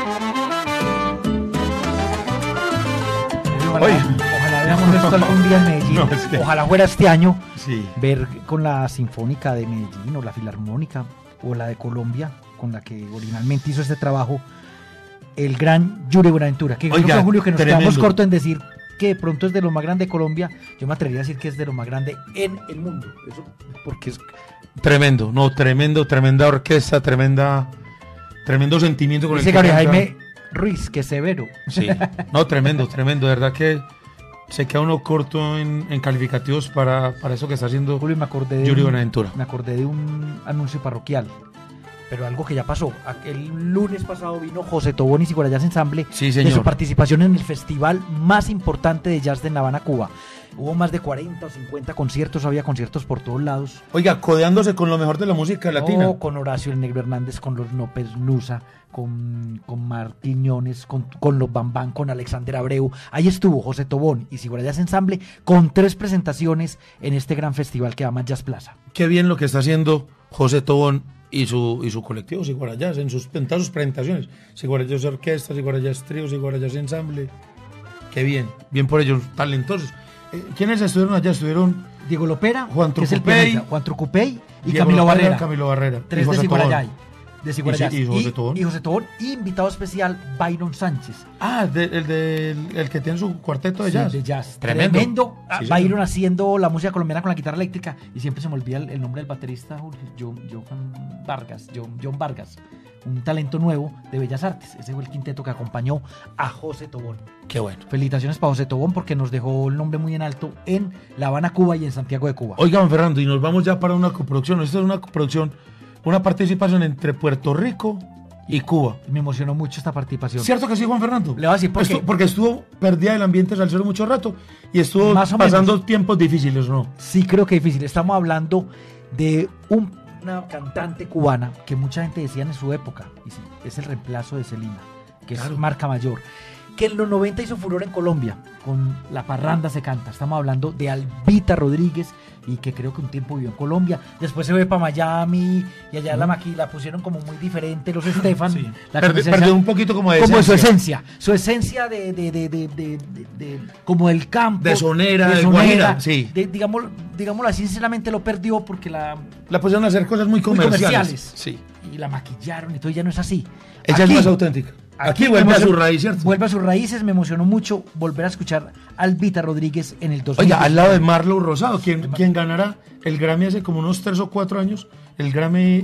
Speaker 3: Ojalá veamos esto algún día en Medellín.
Speaker 2: No, es que-
Speaker 3: Ojalá fuera este año
Speaker 2: Sí.
Speaker 3: ver con la Sinfónica de Medellín o la Filarmónica o la de Colombia, con la que originalmente hizo este trabajo, el gran Yuri Buenaventura. Que creo
Speaker 2: Oiga,
Speaker 3: que, Julio, que nos
Speaker 2: tremendo.
Speaker 3: quedamos cortos en decir que de pronto es de lo más grande de Colombia. Yo me atrevería a decir que es de lo más grande en el mundo. Eso porque es
Speaker 2: Tremendo, no, tremenda orquesta, tremendo sentimiento con
Speaker 3: dice
Speaker 2: el que
Speaker 3: Gabriel
Speaker 2: canta.
Speaker 3: Jaime Ruiz, que severo.
Speaker 2: Sí, no, tremendo, de verdad que se queda uno corto en calificativos para eso que está haciendo
Speaker 3: Julio, me acordé de
Speaker 2: Yuri Buenaventura.
Speaker 3: Me acordé de un anuncio parroquial, pero algo que ya pasó. El lunes pasado vino José Tobón y Sigurayas Ensamble
Speaker 2: Sí,
Speaker 3: de
Speaker 2: señor.
Speaker 3: su participación en el festival más importante de jazz de La Habana, Cuba. Hubo más de 40 o 50 conciertos, había conciertos por todos lados.
Speaker 2: Oiga, codeándose con lo mejor de la música latina.
Speaker 3: Oh, con Horacio el Negro Hernández, con los López Nusa, con Mar Quiñones, con los Bambán, con Alexander Abreu. Ahí estuvo José Tobón y Sigurayas Ensamble con 3 presentaciones en este gran festival que llama Jazz Plaza.
Speaker 2: Qué bien lo que está haciendo José Tobón y su colectivo Sigurayas en todas sus presentaciones. Sigurayas Orquesta, Sigurayas Trío, Sigurayas Ensamble. Qué bien por ellos, talentosos. ¿Quiénes estuvieron allá? Estuvieron
Speaker 3: Diego Lopera,
Speaker 2: Juan
Speaker 3: que es el
Speaker 2: Trucupey,
Speaker 3: pianista, Juan Trucupey y
Speaker 2: Diego
Speaker 3: Camilo
Speaker 2: Lopera,
Speaker 3: Barrera.
Speaker 2: Camilo Barrera.
Speaker 3: 3
Speaker 2: y
Speaker 3: de
Speaker 2: José
Speaker 3: Sigurayay.
Speaker 2: Tobón.
Speaker 3: De Sigurayas.
Speaker 2: Y José Tobón.
Speaker 3: Y José Tobón, y invitado especial Byron Sánchez.
Speaker 2: Ah, el que tiene su cuarteto de
Speaker 3: Sí,
Speaker 2: jazz.
Speaker 3: de jazz.
Speaker 2: Tremendo. Sí,
Speaker 3: Byron
Speaker 2: señor.
Speaker 3: haciendo la música colombiana con la guitarra eléctrica. Y siempre se me olvida el nombre del baterista, John Vargas. Un talento nuevo de Bellas Artes. Ese fue el quinteto que acompañó a José Tobón.
Speaker 2: Qué bueno.
Speaker 3: Felicitaciones para José Tobón porque nos dejó el nombre muy en alto en La Habana, Cuba y en Santiago de Cuba.
Speaker 2: Oigan, Fernando, y nos vamos ya para una coproducción. Esta es una coproducción, una participación entre Puerto Rico y Cuba.
Speaker 3: Me emocionó mucho esta participación.
Speaker 2: ¿Cierto que sí, Juan Fernando?
Speaker 3: Le voy a decir por qué.
Speaker 2: Porque estuvo perdida del ambiente salsero mucho rato y estuvo
Speaker 3: Más o
Speaker 2: pasando
Speaker 3: menos.
Speaker 2: tiempos difíciles, ¿no?
Speaker 3: Sí, creo que difícil. Estamos hablando de una cantante cubana que mucha gente decía en su época, y sí, es el reemplazo de Celina, que
Speaker 2: Claro.
Speaker 3: es marca mayor, que en los 90 hizo furor en Colombia, con La Parranda se canta. Estamos hablando de Albita Rodríguez, y que creo que un tiempo vivió en Colombia. Después se fue para Miami, y allá la pusieron como muy diferente, los Estefan.
Speaker 2: Sí.
Speaker 3: La
Speaker 2: Perdió un poquito como de
Speaker 3: su
Speaker 2: esencia.
Speaker 3: esencia como del campo,
Speaker 2: De sonera, de Guajira, sí.
Speaker 3: Digámoslo así, sinceramente lo perdió porque
Speaker 2: La pusieron a hacer cosas muy comerciales.
Speaker 3: Sí. Y la maquillaron y todo, ya no es así.
Speaker 2: Ella es más auténtica. Aquí vuelve a su raíz, ¿cierto?
Speaker 3: Vuelve a sus raíces. Me emocionó mucho volver a escuchar a Albita Rodríguez en el 2000.
Speaker 2: Oiga, al lado de Marlo Rosado, quien ganará el Grammy hace como unos 3 o 4 años, el Grammy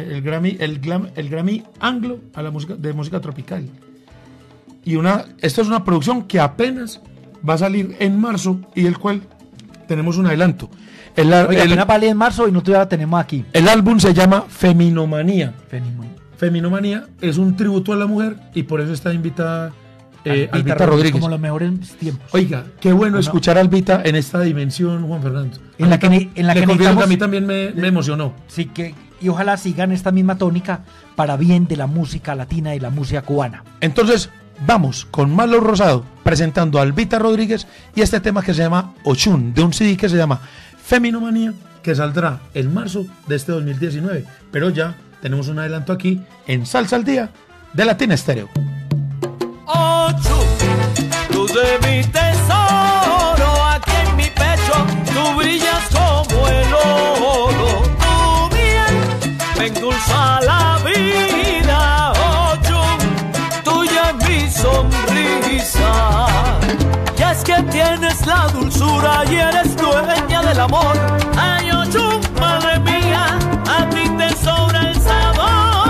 Speaker 2: Anglo a la música de música tropical. Y esto es una producción que apenas va a salir en marzo y del cual tenemos un adelanto.
Speaker 3: Apenas vale en marzo y nosotros ya la tenemos aquí.
Speaker 2: El álbum se llama Feminomanía. Feminomanía es un tributo a la mujer y por eso está invitada Albita Rodríguez.
Speaker 3: Como los mejores tiempos.
Speaker 2: Oiga, qué bueno escuchar a Albita en esta dimensión, Juan Fernando.
Speaker 3: En la que
Speaker 2: a mí también me emocionó.
Speaker 3: Sí, y ojalá sigan esta misma tónica para bien de la música latina y la música cubana.
Speaker 2: Entonces, vamos con Marlo Rosado presentando a Albita Rodríguez y este tema que se llama Ochun, de un CD que se llama Feminomanía, que saldrá en marzo de este 2019. Pero ya tenemos un adelanto aquí en Salsa al Día de Latina Estéreo.
Speaker 5: Ochun, tú de mi tesoro, aquí en mi pecho, tú brillas como el oro. Tu miel me endulza la vida. Ochun, tuya es mi sonrisa. Y es que tienes la dulzura y eres dueña del amor. Ay, Ochun, madre mía, a ti te sobra el sabor.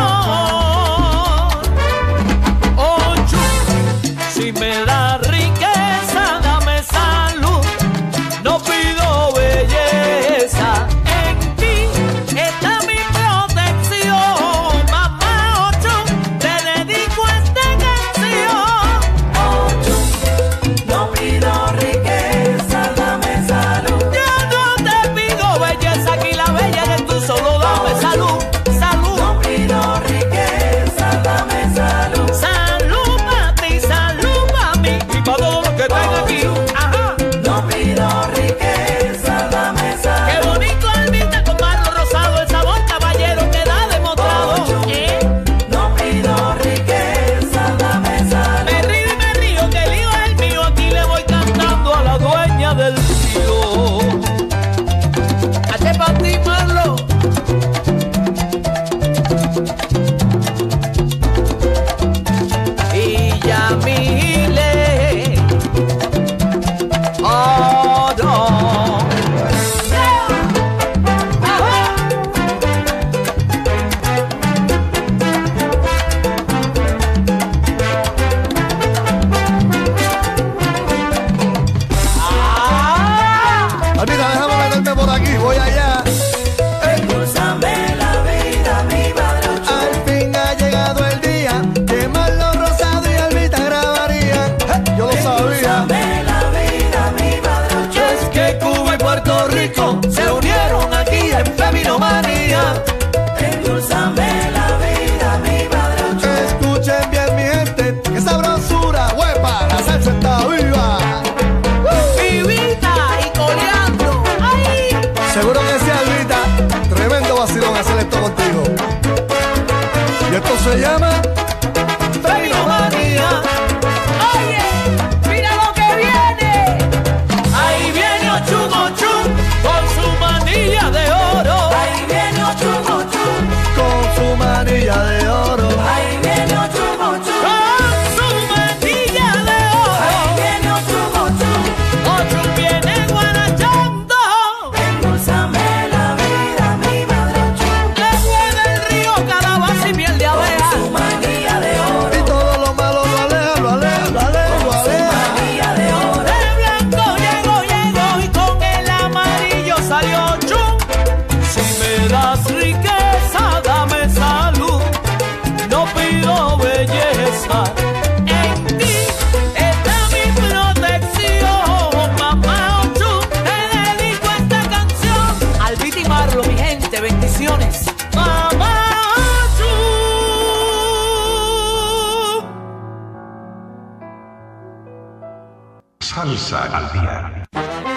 Speaker 5: Ochun, si me da riqueza, dame salud. No pido belleza, en ti está mi protección. Mamá Ochun, te dedico esta canción. Ochun, no pido riqueza, dame salud. Yo no te pido belleza, aquí la bella eres tú, solo dame salud. Salud. No pido riqueza, dame salud. Salud para ti, salud para mí y para todos los que están aquí. Ajá. No pido riqueza, dame salud. Qué bonito Albita con Marlo Rosado, el sabor caballero queda demostrado. No pido riqueza, dame salud. Me río y me río, que el lío es el mío. Aquí le voy cantando a la dueña del río. Hace para ti, Marlo. Y ya mile. Oh, no.
Speaker 9: Albita, déjame meterme por aquí, voy allá.
Speaker 5: Endulzame la vida, mi padre.
Speaker 9: Al fin ha llegado el día que Marlo Rosado y Albita grabarían. Yo lo sabía.
Speaker 5: la vida, mi padre. Es que Cuba y Puerto Rico se unieron aquí en Feminomanía. Endulzame la vida, mi padre.
Speaker 9: Escuchen bien, mi gente, que sabrosura, huepa, la salsa está viva.
Speaker 5: Vivita y coleando. ¡Ay!
Speaker 9: Seguro que sí, Albita, tremendo vacilón hacer esto contigo. Y esto se llama
Speaker 5: Feminomanía. Oye, mira lo que viene. Ahí viene Ochun, Ochun, con su manilla de oro. Ahí viene Ochun, Ochun,
Speaker 9: con su manilla de oro.
Speaker 5: ahí viene Ochun, Ochun, con su manilla de oro. Ahí viene Ochun, Ochun, Ochun viene guarachando. Endulzame la vida, mi madre Ochun. Después del río, calabaza y miel de abeja. Con su manilla
Speaker 1: Salsa al día.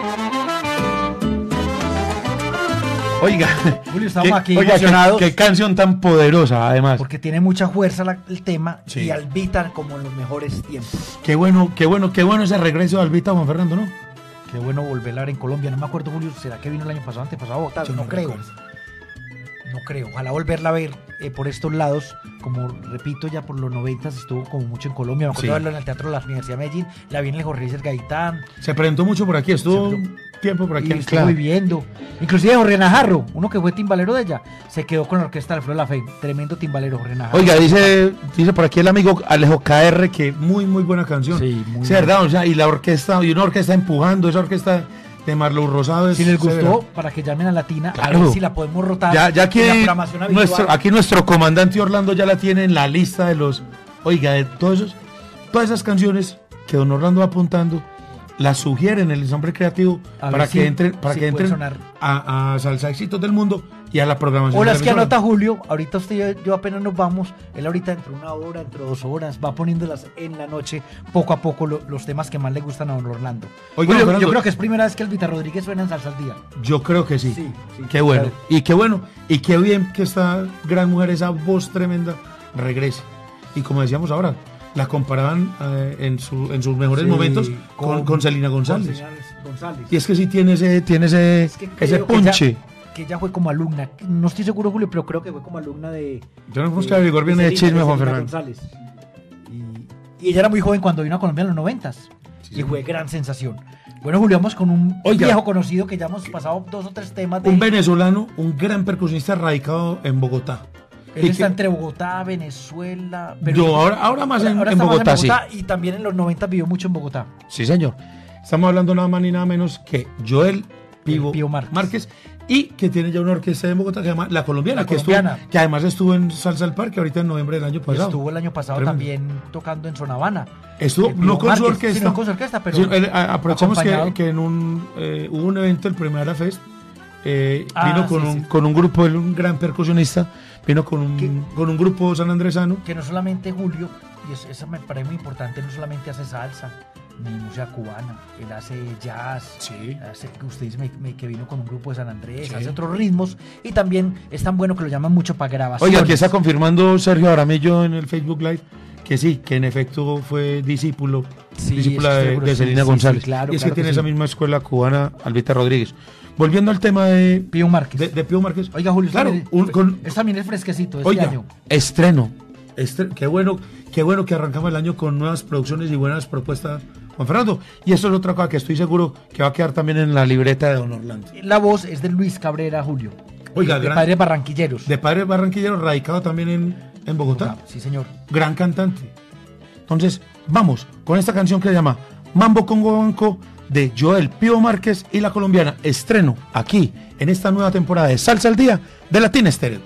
Speaker 2: Oiga,
Speaker 3: Julio, estamos aquí
Speaker 2: oiga,
Speaker 3: emocionados.
Speaker 2: qué canción tan poderosa, además.
Speaker 3: Porque tiene mucha fuerza el tema
Speaker 2: Sí.
Speaker 3: y Albita como en los mejores tiempos.
Speaker 2: Qué bueno ese regreso de Albita, Juan Fernando, ¿no?
Speaker 3: Qué bueno volver a ver en Colombia. No me acuerdo, Julio, ¿será que vino el año pasado, antepasado a Bogotá?
Speaker 2: Yo
Speaker 3: No creo.
Speaker 2: recuerdo.
Speaker 3: No creo. Ojalá volverla a ver por estos lados. Como repito, ya por los 90 estuvo como mucho en Colombia. Me acuerdo
Speaker 2: Sí.
Speaker 3: de verlo en el Teatro de la Universidad de Medellín. La vi en el Jorge Luis Gaitán.
Speaker 2: Se presentó mucho por aquí, estuvo
Speaker 3: Se
Speaker 2: un tiempo por aquí
Speaker 3: Y
Speaker 2: en
Speaker 3: estuvo
Speaker 2: Claro.
Speaker 3: viviendo. Inclusive Jorge Najarro, uno que fue timbalero de ella, se quedó con la orquesta del Flor de la Fe. Tremendo timbalero Jorge Najarro.
Speaker 2: Oiga, dice por aquí el amigo Alejo KR que muy buena canción.
Speaker 3: Sí, muy
Speaker 2: Sí, verdad, o sea, y la orquesta, y una orquesta empujando, esa orquesta de Marlon Rosado es
Speaker 3: Si les
Speaker 2: severa.
Speaker 3: gustó, para que llamen a Latina, a
Speaker 2: Claro.
Speaker 3: ver si la podemos rotar
Speaker 2: Ya aquí
Speaker 3: en la programación habitual.
Speaker 2: aquí nuestro comandante Orlando ya la tiene en la lista de los, oiga, de todas esas canciones que don Orlando va apuntando, las sugieren el ensamble creativo
Speaker 3: A
Speaker 2: para
Speaker 3: ver
Speaker 2: que
Speaker 3: si-
Speaker 2: entren,
Speaker 3: si puede sonar.
Speaker 2: a Salsa Éxitos del Mundo y a la programación.
Speaker 3: O
Speaker 2: de la
Speaker 3: las que
Speaker 2: emisora.
Speaker 3: anota Julio, ahorita usted y yo apenas nos vamos, él ahorita dentro de 1 hora, dentro de 2 horas, va poniéndolas en la noche, poco a poco, los temas que más le gustan a don Orlando.
Speaker 2: Oiga,
Speaker 3: Julio,
Speaker 2: Fernando,
Speaker 3: yo creo que es primera vez que Elvita Rodríguez suena en Salsa al Día.
Speaker 2: Yo creo que sí.
Speaker 3: Sí, sí,
Speaker 2: Qué bueno.
Speaker 3: claro.
Speaker 2: Y qué bien que esta gran mujer, esa voz tremenda, regrese. Y como decíamos ahora, la comparaban en sus mejores
Speaker 3: Sí,
Speaker 2: momentos con Celina González.
Speaker 3: González.
Speaker 2: Y es que sí tiene ese
Speaker 3: Es que
Speaker 2: ese
Speaker 3: creo
Speaker 2: punche.
Speaker 3: que ella fue como alumna, no estoy seguro, Julio, pero creo que fue como alumna de...
Speaker 2: Tenemos que averiguar bien de
Speaker 3: Celina,
Speaker 2: chisme, Juan
Speaker 3: Celina
Speaker 2: Fernando.
Speaker 3: González. Y ella era muy joven cuando vino a Colombia en los 90s.
Speaker 2: Sí,
Speaker 3: Y fue gran sensación. Bueno, Julio, vamos con un
Speaker 2: Oiga.
Speaker 3: viejo conocido que ya hemos pasado 2 o 3 temas de
Speaker 2: Un
Speaker 3: él.
Speaker 2: venezolano, un gran percusionista radicado en Bogotá.
Speaker 3: Él
Speaker 2: Y
Speaker 3: está
Speaker 2: que-
Speaker 3: entre Bogotá, Venezuela...
Speaker 2: No, ahora más en
Speaker 3: está más
Speaker 2: Bogotá, sí.
Speaker 3: Y también en los 90 vivió mucho en Bogotá.
Speaker 2: Sí, señor. Estamos hablando nada más ni nada menos que Joel Pío
Speaker 3: Pío Márquez.
Speaker 2: y que tiene ya una orquesta en Bogotá que se llama La Colombiana,
Speaker 3: La
Speaker 2: que,
Speaker 3: Colombiana.
Speaker 2: que además estuvo en Salsa al Parque ahorita en noviembre del año pasado.
Speaker 3: Estuvo el año pasado
Speaker 2: Tremendo.
Speaker 3: también tocando en Zona Habana.
Speaker 2: Estuvo,
Speaker 3: El Pío
Speaker 2: no con su
Speaker 3: Márquez,
Speaker 2: orquesta.
Speaker 3: sí, no con su orquesta, pero
Speaker 2: Sí, aprovechamos
Speaker 3: acompañado.
Speaker 2: que en hubo un evento, el Primavera Fest, vino
Speaker 3: sí, sí.
Speaker 2: con un grupo, él un gran percusionista, vino con un grupo sanandresano.
Speaker 3: que no solamente Julio, y eso me parece muy importante, no solamente hace salsa, ni música cubana, él hace jazz,
Speaker 2: Sí.
Speaker 3: hace, usted dice que vino con un grupo de San Andrés,
Speaker 2: Sí.
Speaker 3: hace otros ritmos, y también es tan bueno que lo llaman mucho para grabaciones.
Speaker 2: Oiga, aquí está confirmando Sergio Aramillo en el Facebook Live que sí, que en efecto fue discípula
Speaker 3: Sí,
Speaker 2: de,
Speaker 3: seguro,
Speaker 2: de
Speaker 3: sí,
Speaker 2: Celina
Speaker 3: sí,
Speaker 2: González.
Speaker 3: sí, claro,
Speaker 2: y es
Speaker 3: claro
Speaker 2: que tiene
Speaker 3: que
Speaker 2: esa
Speaker 3: sí.
Speaker 2: misma escuela cubana, Albita Rodríguez. Volviendo al tema de
Speaker 3: Pío Márquez.
Speaker 2: de Pío Márquez.
Speaker 3: Oiga, Julio,
Speaker 2: claro,
Speaker 3: es también es fresquecito este
Speaker 2: oiga,
Speaker 3: año.
Speaker 2: estreno. Qué bueno que arrancamos el año con nuevas producciones y buenas propuestas, Juan Fernando. Y eso es otra cosa que estoy seguro que va a quedar también en la libreta de don Orlando.
Speaker 3: La voz es de Luis Cabrera, Julio.
Speaker 2: Oiga,
Speaker 3: de
Speaker 2: gran-
Speaker 3: Padres Barranquilleros.
Speaker 2: De padre barranquillero, radicado también en Bogotá.
Speaker 3: Sí, señor.
Speaker 2: Gran cantante. Entonces, vamos con esta canción que se llama Mambo Congo Banco de Joel Pío Márquez y La Colombiana. Estreno aquí en esta nueva temporada de Salsa al Día de Latina Estéreo.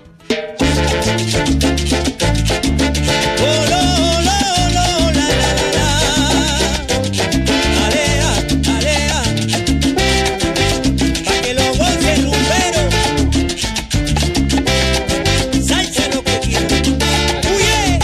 Speaker 10: Pa' que lo goce el rumbero, salsa lo que quiera. ¡Uye!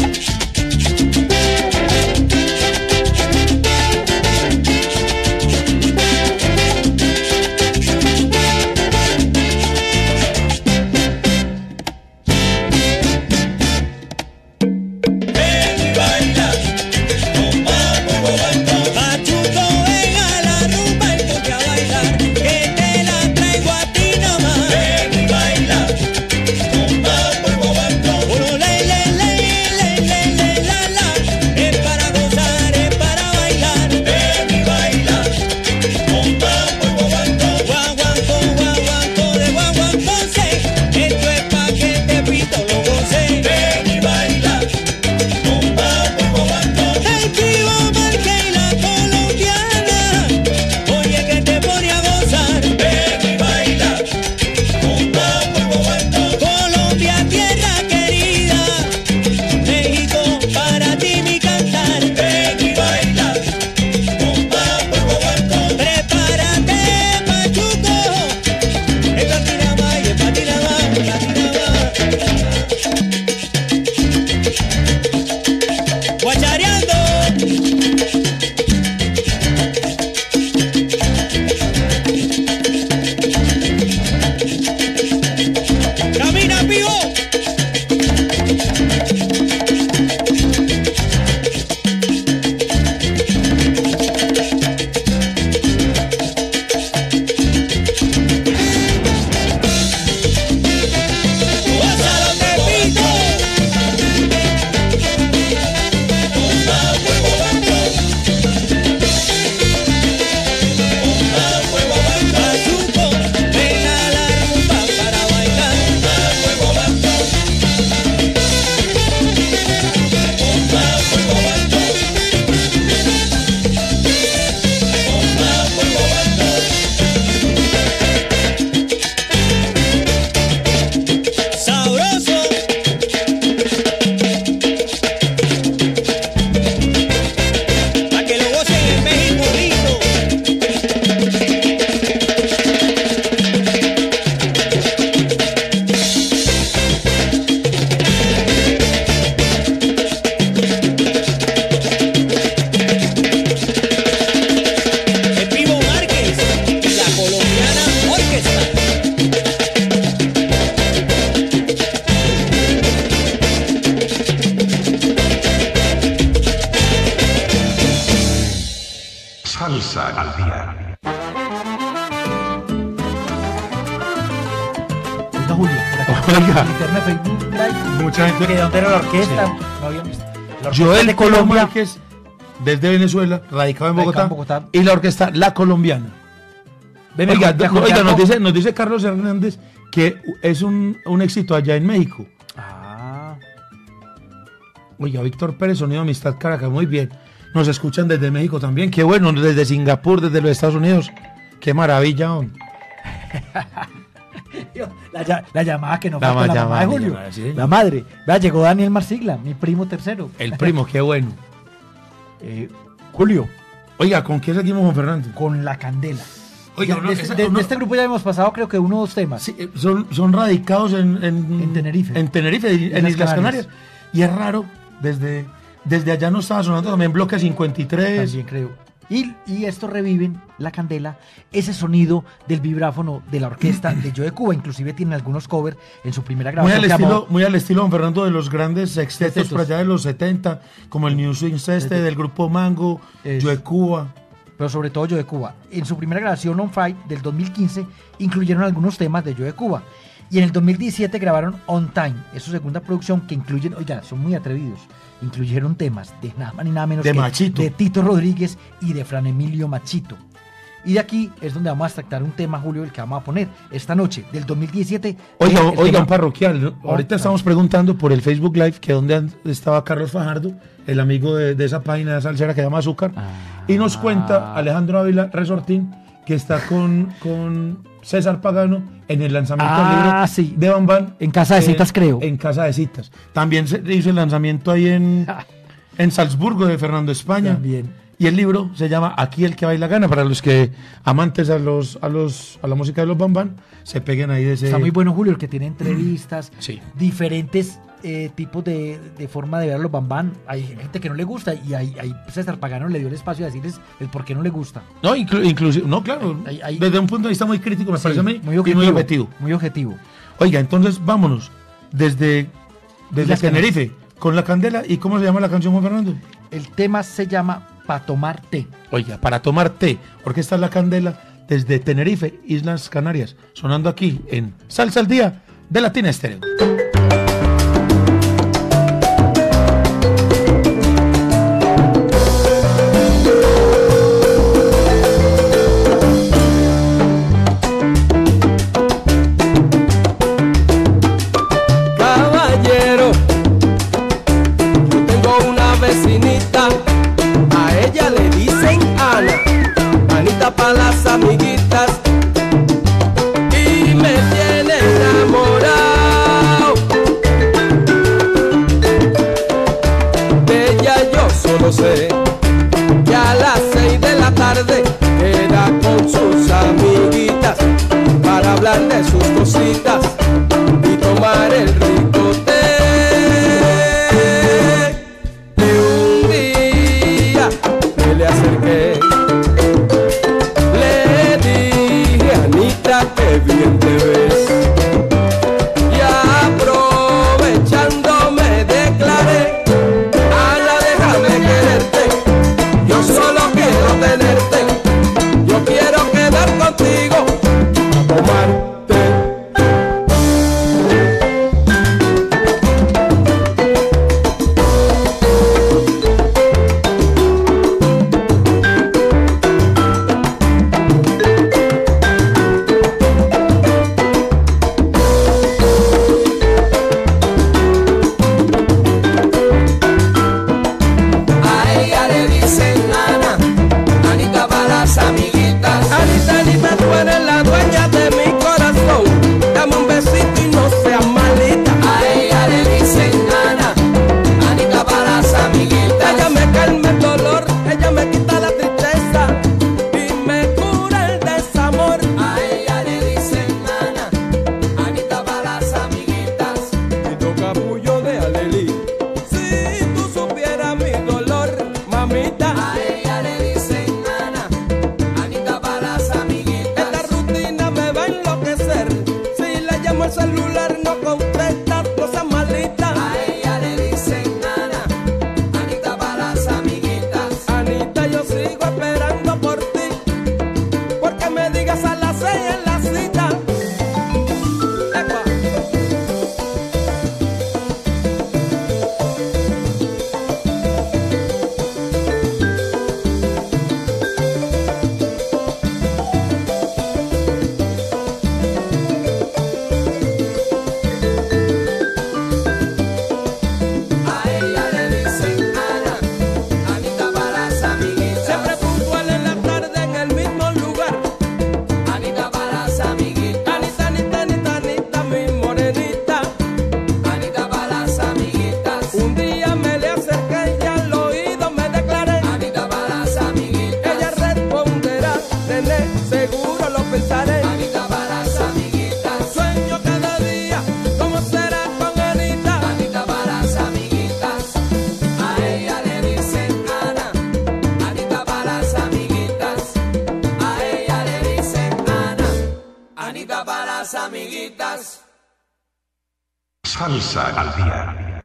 Speaker 3: Oiga, Julio, por aquí,
Speaker 2: Oiga.
Speaker 3: en internet, Facebook Live,
Speaker 2: Mucha gente.
Speaker 3: que de dónde era la orquesta,
Speaker 2: Sí.
Speaker 3: no habían visto. La orquesta
Speaker 2: Joel
Speaker 3: de
Speaker 2: Colón
Speaker 3: Colombia,
Speaker 2: Márquez, desde Venezuela, radicado en
Speaker 3: Radicado en
Speaker 2: Bogotá,
Speaker 3: Bogotá.
Speaker 2: y la orquesta La Colombiana.
Speaker 3: Ven,
Speaker 2: Oiga,
Speaker 3: Julián,
Speaker 2: nos dice Carlos Hernández que es un éxito allá en México.
Speaker 3: Ah,
Speaker 2: Oiga, Víctor Pérez, Sonido Amistad Caracas, muy bien. Nos escuchan desde México también, qué bueno, desde Singapur, desde los Estados Unidos. Qué maravilla, hombre.
Speaker 3: la llamada que nos
Speaker 2: La
Speaker 3: falta, la
Speaker 2: llamada,
Speaker 3: mamá de Julio,
Speaker 2: la llamada, sí.
Speaker 3: la madre. Vea, llegó Daniel Marsigla, mi primo tercero.
Speaker 2: El primo, qué bueno.
Speaker 3: Julio,
Speaker 2: Oiga, ¿con qué seguimos, Juan Fernando?
Speaker 3: con la candela.
Speaker 2: Oiga,
Speaker 3: de,
Speaker 2: uno-
Speaker 3: de-
Speaker 2: esa-
Speaker 3: de-
Speaker 2: uno-
Speaker 3: de este grupo ya hemos pasado creo que 1 o 2 temas.
Speaker 2: Sí, son radicados en
Speaker 3: Tenerife.
Speaker 2: En Tenerife, en
Speaker 3: Islas
Speaker 2: Islas
Speaker 3: Canarias.
Speaker 2: Canarias. Y es raro, desde allá no estaba sonando también Bloque 53.
Speaker 3: También creo. Y esto reviven la candela, ese sonido del vibráfono de la orquesta de Yo de Cuba. Inclusive tienen algunos covers en su primera grabación. que llamó-
Speaker 2: Muy al estilo, Don Fernando, de los grandes sextetos
Speaker 3: Sextetos.
Speaker 2: por allá de los 70, como el New Swing Sextet del grupo Mango,
Speaker 3: Es-
Speaker 2: Yo de Cuba.
Speaker 3: pero sobre todo Yo de Cuba. En su primera grabación On Fight del 2015 incluyeron algunos temas de Yo de Cuba. Y en el 2017 grabaron On Time, es su segunda producción que incluyen, oiga, son muy atrevidos, incluyeron temas de nada más ni nada menos
Speaker 2: De
Speaker 3: que
Speaker 2: Machito.
Speaker 3: de Tito Rodríguez y de Fran Emilio Machito. Y de aquí es donde vamos a extractar un tema, Julio, el que vamos a poner esta noche del 2017.
Speaker 2: Oiga,
Speaker 3: el
Speaker 2: un
Speaker 3: tema-
Speaker 2: parroquial, ¿no? Ahorita estamos preguntando por el Facebook Live que dónde estaba Carlos Fajardo, el amigo de esa página de salsera que se llama Azúcar, y nos cuenta Alejandro Ávila Resortín que está con César Pagano en el lanzamiento del libro
Speaker 3: sí.
Speaker 2: de Bambán.
Speaker 3: En Casa de Citas, creo.
Speaker 2: En Casa de Citas. También se hizo el lanzamiento ahí en Salzburgo de Fernando España.
Speaker 3: También.
Speaker 2: Y el libro se llama Aquí el que baila gana, para los que amantes a la música de los Bambán, se peguen ahí de ese...
Speaker 3: Está muy bueno, Julio, el que tiene entrevistas,
Speaker 2: Sí.
Speaker 3: diferentes tipos de forma de ver a los Bambán. Hay gente que no le gusta y hay César Pagano le dio el espacio a decirles el por qué no le gusta.
Speaker 2: No, inclusive, no, claro, desde un punto de vista muy crítico, me
Speaker 3: Sí,
Speaker 2: parece a mí,
Speaker 3: muy
Speaker 2: y muy objetivo.
Speaker 3: Muy objetivo.
Speaker 2: Oiga, entonces vámonos desde
Speaker 3: Islas
Speaker 2: Tenerife, con la candela. ¿Y cómo se llama la canción, Juan Fernando?
Speaker 3: El tema se llama Pa' tomar té.
Speaker 2: Oiga, para tomar té, Orquesta La Candela, desde Tenerife, Islas Canarias, sonando aquí en Salsa al Día de Latina Estéreo.
Speaker 5: Caballero, yo tengo una vecinita, a ella le dicen Ana, Anita para las amiguitas, y me tiene enamorado.
Speaker 6: más.
Speaker 1: Salsa al día.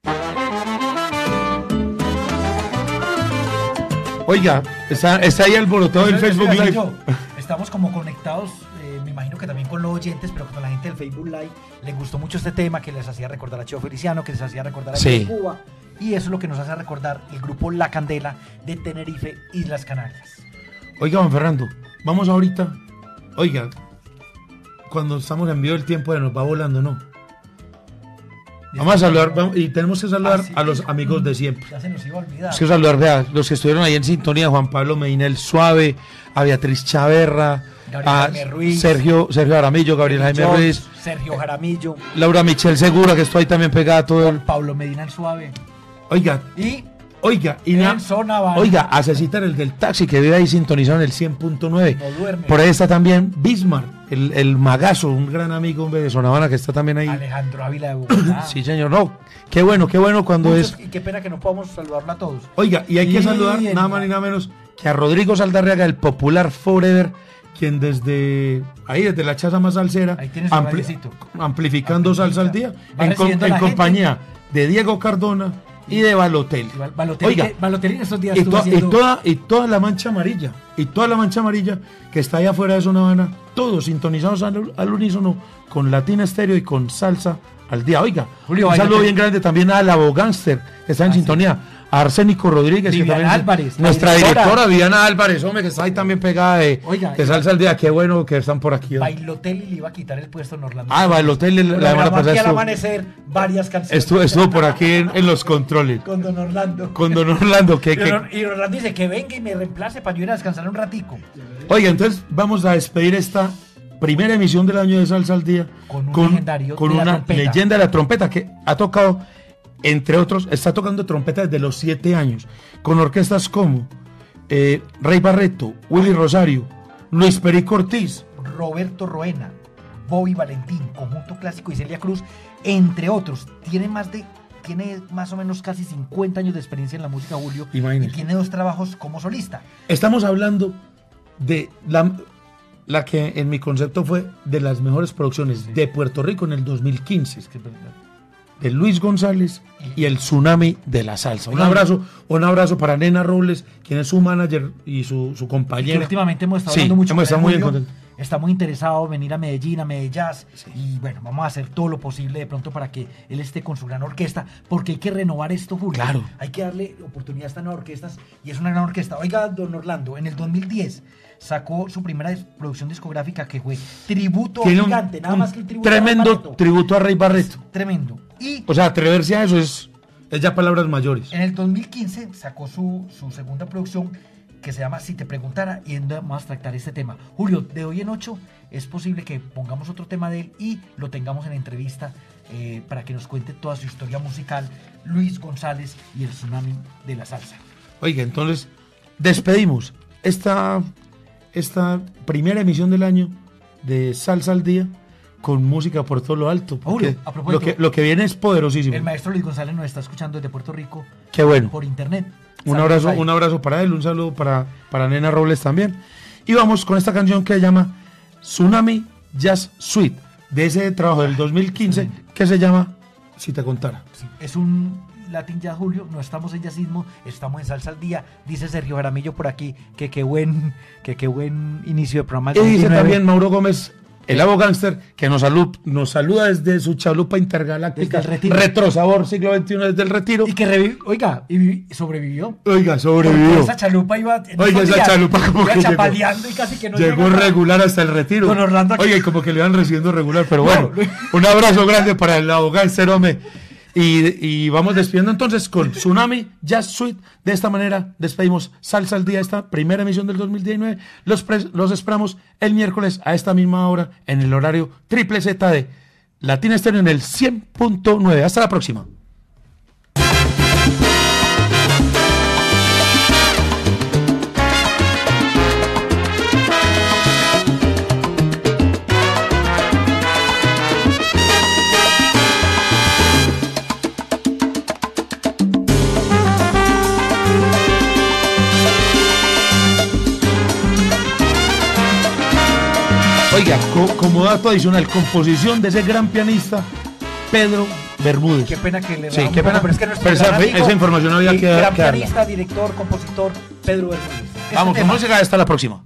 Speaker 2: Oiga, está ahí alborotado el Facebook
Speaker 3: Espera,
Speaker 2: Live.
Speaker 3: yo. Estamos como conectados, me imagino que también con los oyentes, pero con la gente del Facebook Live. Les gustó mucho este tema que les hacía recordar a Cheo Feliciano, que les hacía recordar a
Speaker 2: Sí.
Speaker 3: Cuba. Y eso es lo que nos hace recordar el grupo La Candela de Tenerife, Islas Canarias.
Speaker 2: Oiga, Juan Fernando, vamos ahorita. Oiga, cuando estamos en vivo el tiempo nos va volando, ¿no? Vamos a saludar, y tenemos que saludar
Speaker 3: sí.
Speaker 2: a los amigos de siempre.
Speaker 3: Ya se nos iba a olvidar.
Speaker 2: Es que saludar, vea, los que estuvieron ahí en sintonía, Juan Pablo Medina el Suave, a Beatriz Chaverra,
Speaker 3: Gabriel
Speaker 2: a
Speaker 3: Jaime Ruiz,
Speaker 2: Sergio Jaramillo, Gabriel Jaime
Speaker 3: Jones,
Speaker 2: Ruiz,
Speaker 3: Sergio Jaramillo,
Speaker 2: Laura Michelle Segura, que estoy ahí también pegada todo el...
Speaker 3: Pablo Medina el Suave.
Speaker 2: Oiga,
Speaker 3: Y
Speaker 2: Nelson
Speaker 3: Navarro.
Speaker 2: Oiga, a Cecita el del taxi que vive ahí sintonizado en el 100.9.
Speaker 3: No duerme.
Speaker 2: Por ahí está también Bismarck, el magazo, un gran amigo hombre, de Sonavana que está también ahí.
Speaker 3: Alejandro Ávila de Bogotá.
Speaker 2: Sí, señor, no. Qué bueno cuando
Speaker 3: Muchos,
Speaker 2: es.
Speaker 3: y qué pena que no podamos saludarlo a todos.
Speaker 2: Oiga, y hay que saludar
Speaker 3: Sí,
Speaker 2: nada más ni nada menos que a Rodrigo Saldarriaga, el popular Forever, quien desde la chaza más salsera,
Speaker 3: Ahí tiene su radiocito.
Speaker 2: amplificando salsa al día,
Speaker 3: Va recibiendo a la
Speaker 2: compañía de Diego Cardona y de Balotelli. Oiga,
Speaker 3: Balotelli en estos días
Speaker 2: y,
Speaker 3: estuvo haciendo...
Speaker 2: toda la mancha amarilla, que está allá afuera de Sonavana, todos sintonizados al unísono con Latina Estéreo y con salsa al día. Oiga,
Speaker 3: Julio,
Speaker 2: un saludo
Speaker 3: Balotelli.
Speaker 2: bien grande también a la Abogánster, que está en sintonía, a Arsénico Rodríguez, que
Speaker 3: Viviana
Speaker 2: también
Speaker 3: Álvarez,
Speaker 2: nuestra
Speaker 3: la
Speaker 2: directora Viviana Álvarez, hombre, que está ahí también pegada
Speaker 3: Oiga,
Speaker 2: de salsa al día. Qué bueno que están por aquí.
Speaker 3: Bailotelli le iba a quitar el puesto a Orlando.
Speaker 2: Bailotelli la semana
Speaker 3: semana
Speaker 2: pasada
Speaker 3: al
Speaker 2: estuvo,
Speaker 3: amanecer varias canciones.
Speaker 2: estuvo por aquí en los controles.
Speaker 3: Con don Orlando.
Speaker 2: Con don Orlando,
Speaker 3: Y Orlando dice que venga y me reemplace para yo ir a descansar un ratico.
Speaker 2: Oiga, entonces vamos a despedir esta primera emisión del año de Salsa al Día
Speaker 3: Con un legendario
Speaker 2: con
Speaker 3: de la
Speaker 2: una
Speaker 3: trompeta.
Speaker 2: leyenda de la trompeta que ha tocado, entre otros, está tocando trompeta desde los 7 años, con orquestas como Rey Barreto, Willy Rosario, Luis Perico Ortiz,
Speaker 3: Roberto Roena, Bobby Valentín, Conjunto Clásico y Celia Cruz, entre otros. Tiene más o menos casi 50 años de experiencia en la música, Julio.
Speaker 2: Imagínese.
Speaker 3: Y tiene 2 trabajos como solista.
Speaker 2: Estamos hablando de la que en mi concepto fue de las mejores producciones de Puerto Rico en el 2015. De Luis González y el Tsunami de la Salsa. Un abrazo para Nena Robles, quien es su manager y su
Speaker 3: Y
Speaker 2: compañera.
Speaker 3: que últimamente hemos estado
Speaker 2: Sí,
Speaker 3: hablando mucho
Speaker 2: hemos estado
Speaker 3: con
Speaker 2: muy
Speaker 3: él,
Speaker 2: bien
Speaker 3: Julio.
Speaker 2: contentos.
Speaker 3: Está muy interesado en venir a Medellín, a Medellas. Y bueno, vamos a hacer todo lo posible de pronto para que él esté con su gran orquesta, porque hay que renovar esto, Julio.
Speaker 2: Claro.
Speaker 3: Hay que darle oportunidad a estas nuevas orquestas y es una gran orquesta. Oiga, don Orlando, en el 2010 sacó su primera producción discográfica que fue Tributo
Speaker 2: Tiene
Speaker 3: Gigante, nada más que el tributo.
Speaker 2: tremendo tributo a Rey Barreto.
Speaker 3: Tremendo. Y
Speaker 2: O sea, atreverse a eso es ya palabras mayores.
Speaker 3: en el 2015 sacó su segunda producción que se llama Si te preguntara, y vamos a tratar este tema. Julio, de hoy en 8 es posible que pongamos otro tema de él y lo tengamos en entrevista para que nos cuente toda su historia musical, Luis González y el Tsunami de la Salsa.
Speaker 2: Oiga, entonces despedimos esta primera emisión del año de Salsa al Día con música por todo lo alto. Porque
Speaker 3: Julio, a propósito,
Speaker 2: lo que viene es poderosísimo.
Speaker 3: el maestro Luis González nos está escuchando desde Puerto Rico.
Speaker 2: Qué bueno.
Speaker 3: Por internet.
Speaker 2: Un
Speaker 3: Saludos
Speaker 2: abrazo
Speaker 3: ahí.
Speaker 2: para él, un saludo para Nena Robles también. Y vamos con esta canción que se llama Tsunami Jazz Suite, de ese trabajo del 2015 que se llama Si te contara.
Speaker 3: Sí, es un Latin Jazz, Julio. No estamos en jazzismo, estamos en Salsa al Día. Dice Sergio Jaramillo por aquí que qué buen inicio de programa.
Speaker 2: Y dice
Speaker 3: 29.
Speaker 2: también Mauro Gómez, el abogánster, que nos saluda desde su chalupa intergaláctica,
Speaker 3: Desde el Retiro.
Speaker 2: Retrosabor siglo XXI desde el Retiro.
Speaker 3: Y que sobrevivió.
Speaker 2: Oiga,
Speaker 3: Porque
Speaker 2: sobrevivió.
Speaker 3: esa chalupa iba. en
Speaker 2: Oiga,
Speaker 3: estos
Speaker 2: esa
Speaker 3: días,
Speaker 2: chalupa como
Speaker 3: iba
Speaker 2: que
Speaker 3: chapaleando y casi que no
Speaker 2: llegó
Speaker 3: llega.
Speaker 2: regular hasta el Retiro.
Speaker 3: Don Orlando aquí.
Speaker 2: Oiga, y como que le van recibiendo regular, pero
Speaker 3: No,
Speaker 2: bueno,
Speaker 3: Luis.
Speaker 2: un abrazo grande para el abogánster, hombre. Y vamos despidiendo entonces con Tsunami Jazz Suite. De esta manera despedimos Salsa al Día, esta primera emisión del 2019. Los esperamos el miércoles a esta misma hora en el horario triple Z de Latina Estéreo en el 100.9. Hasta la próxima. Oiga, como dato adicional, composición de ese gran pianista, Pedro Bermúdez.
Speaker 3: Qué pena que le
Speaker 2: Sí,
Speaker 3: damos
Speaker 2: qué
Speaker 3: un poco,
Speaker 2: pena.
Speaker 3: pero es que nuestro
Speaker 2: Pero
Speaker 3: gran amigo
Speaker 2: esa información había
Speaker 3: y
Speaker 2: que
Speaker 3: gran
Speaker 2: darla.
Speaker 3: pianista, director, compositor, Pedro Bermúdez.
Speaker 2: Vamos,
Speaker 3: Este
Speaker 2: con
Speaker 3: tema.
Speaker 2: música, hasta la próxima.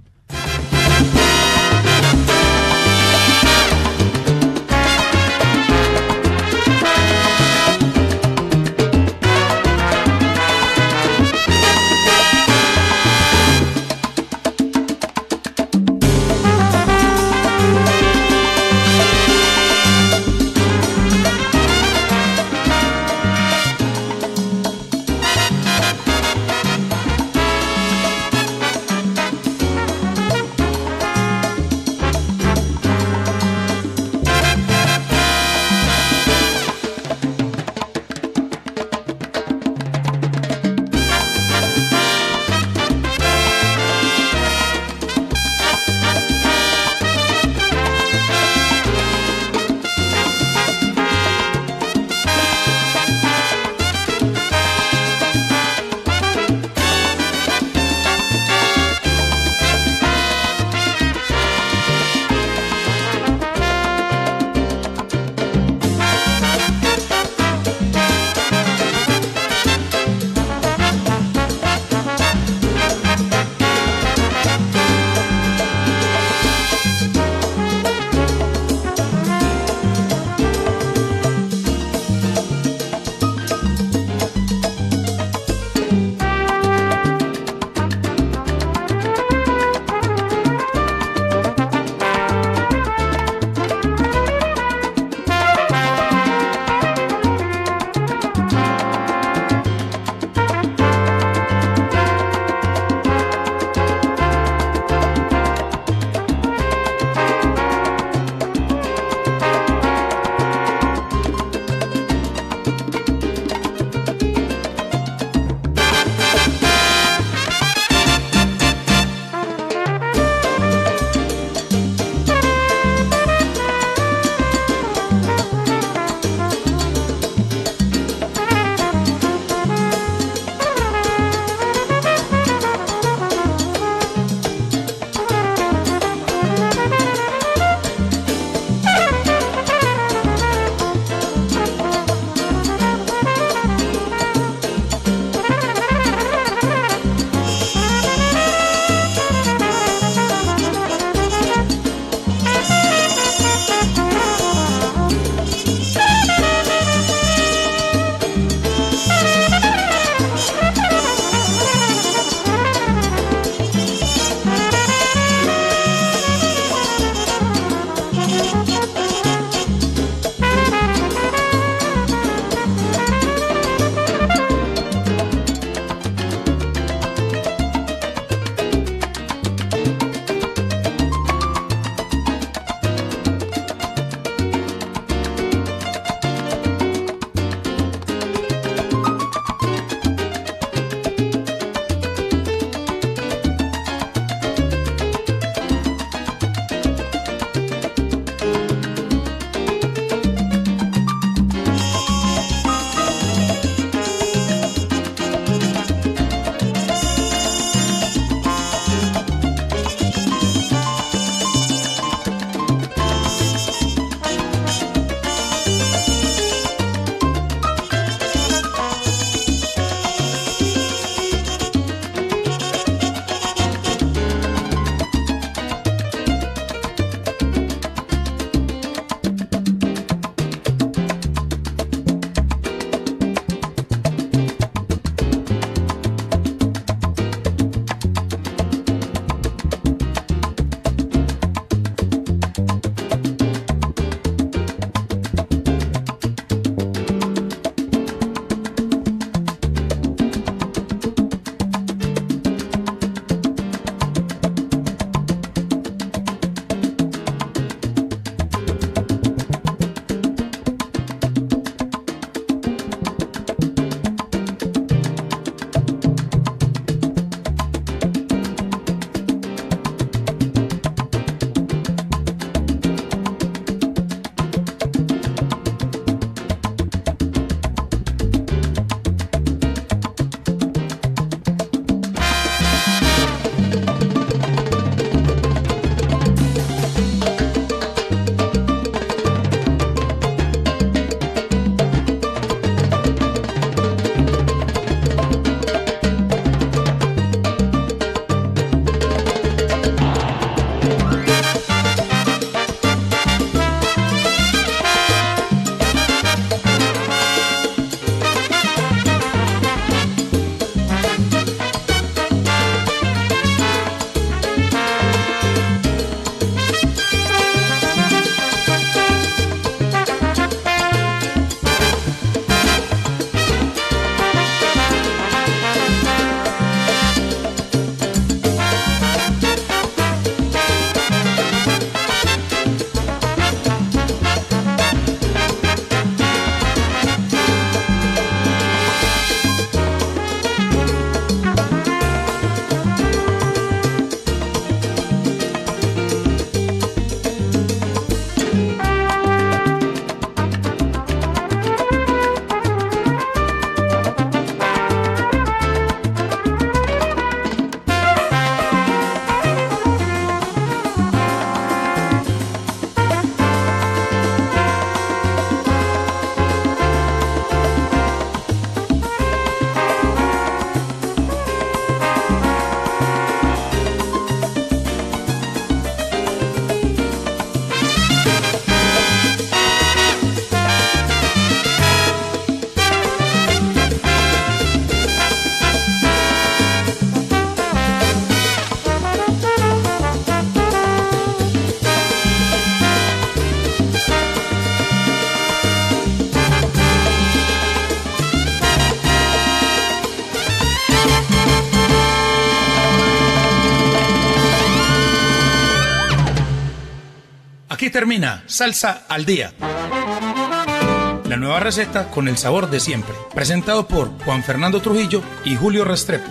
Speaker 11: Aquí termina Salsa al Día. La nueva receta con el sabor de siempre. Presentado por Juan Fernando Trujillo y Julio Restrepo.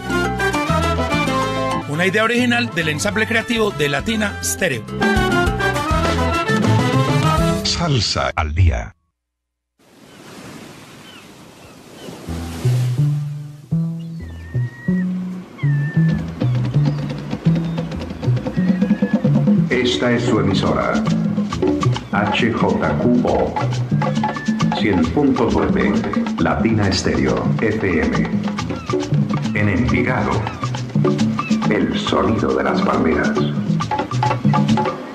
Speaker 11: Una idea original del ensamble creativo de Latina Stereo.
Speaker 1: Salsa al Día.
Speaker 12: Esta es su emisora. HJQO 100.9 Latina Stereo FM. En Envigado, el sonido de las palmeras.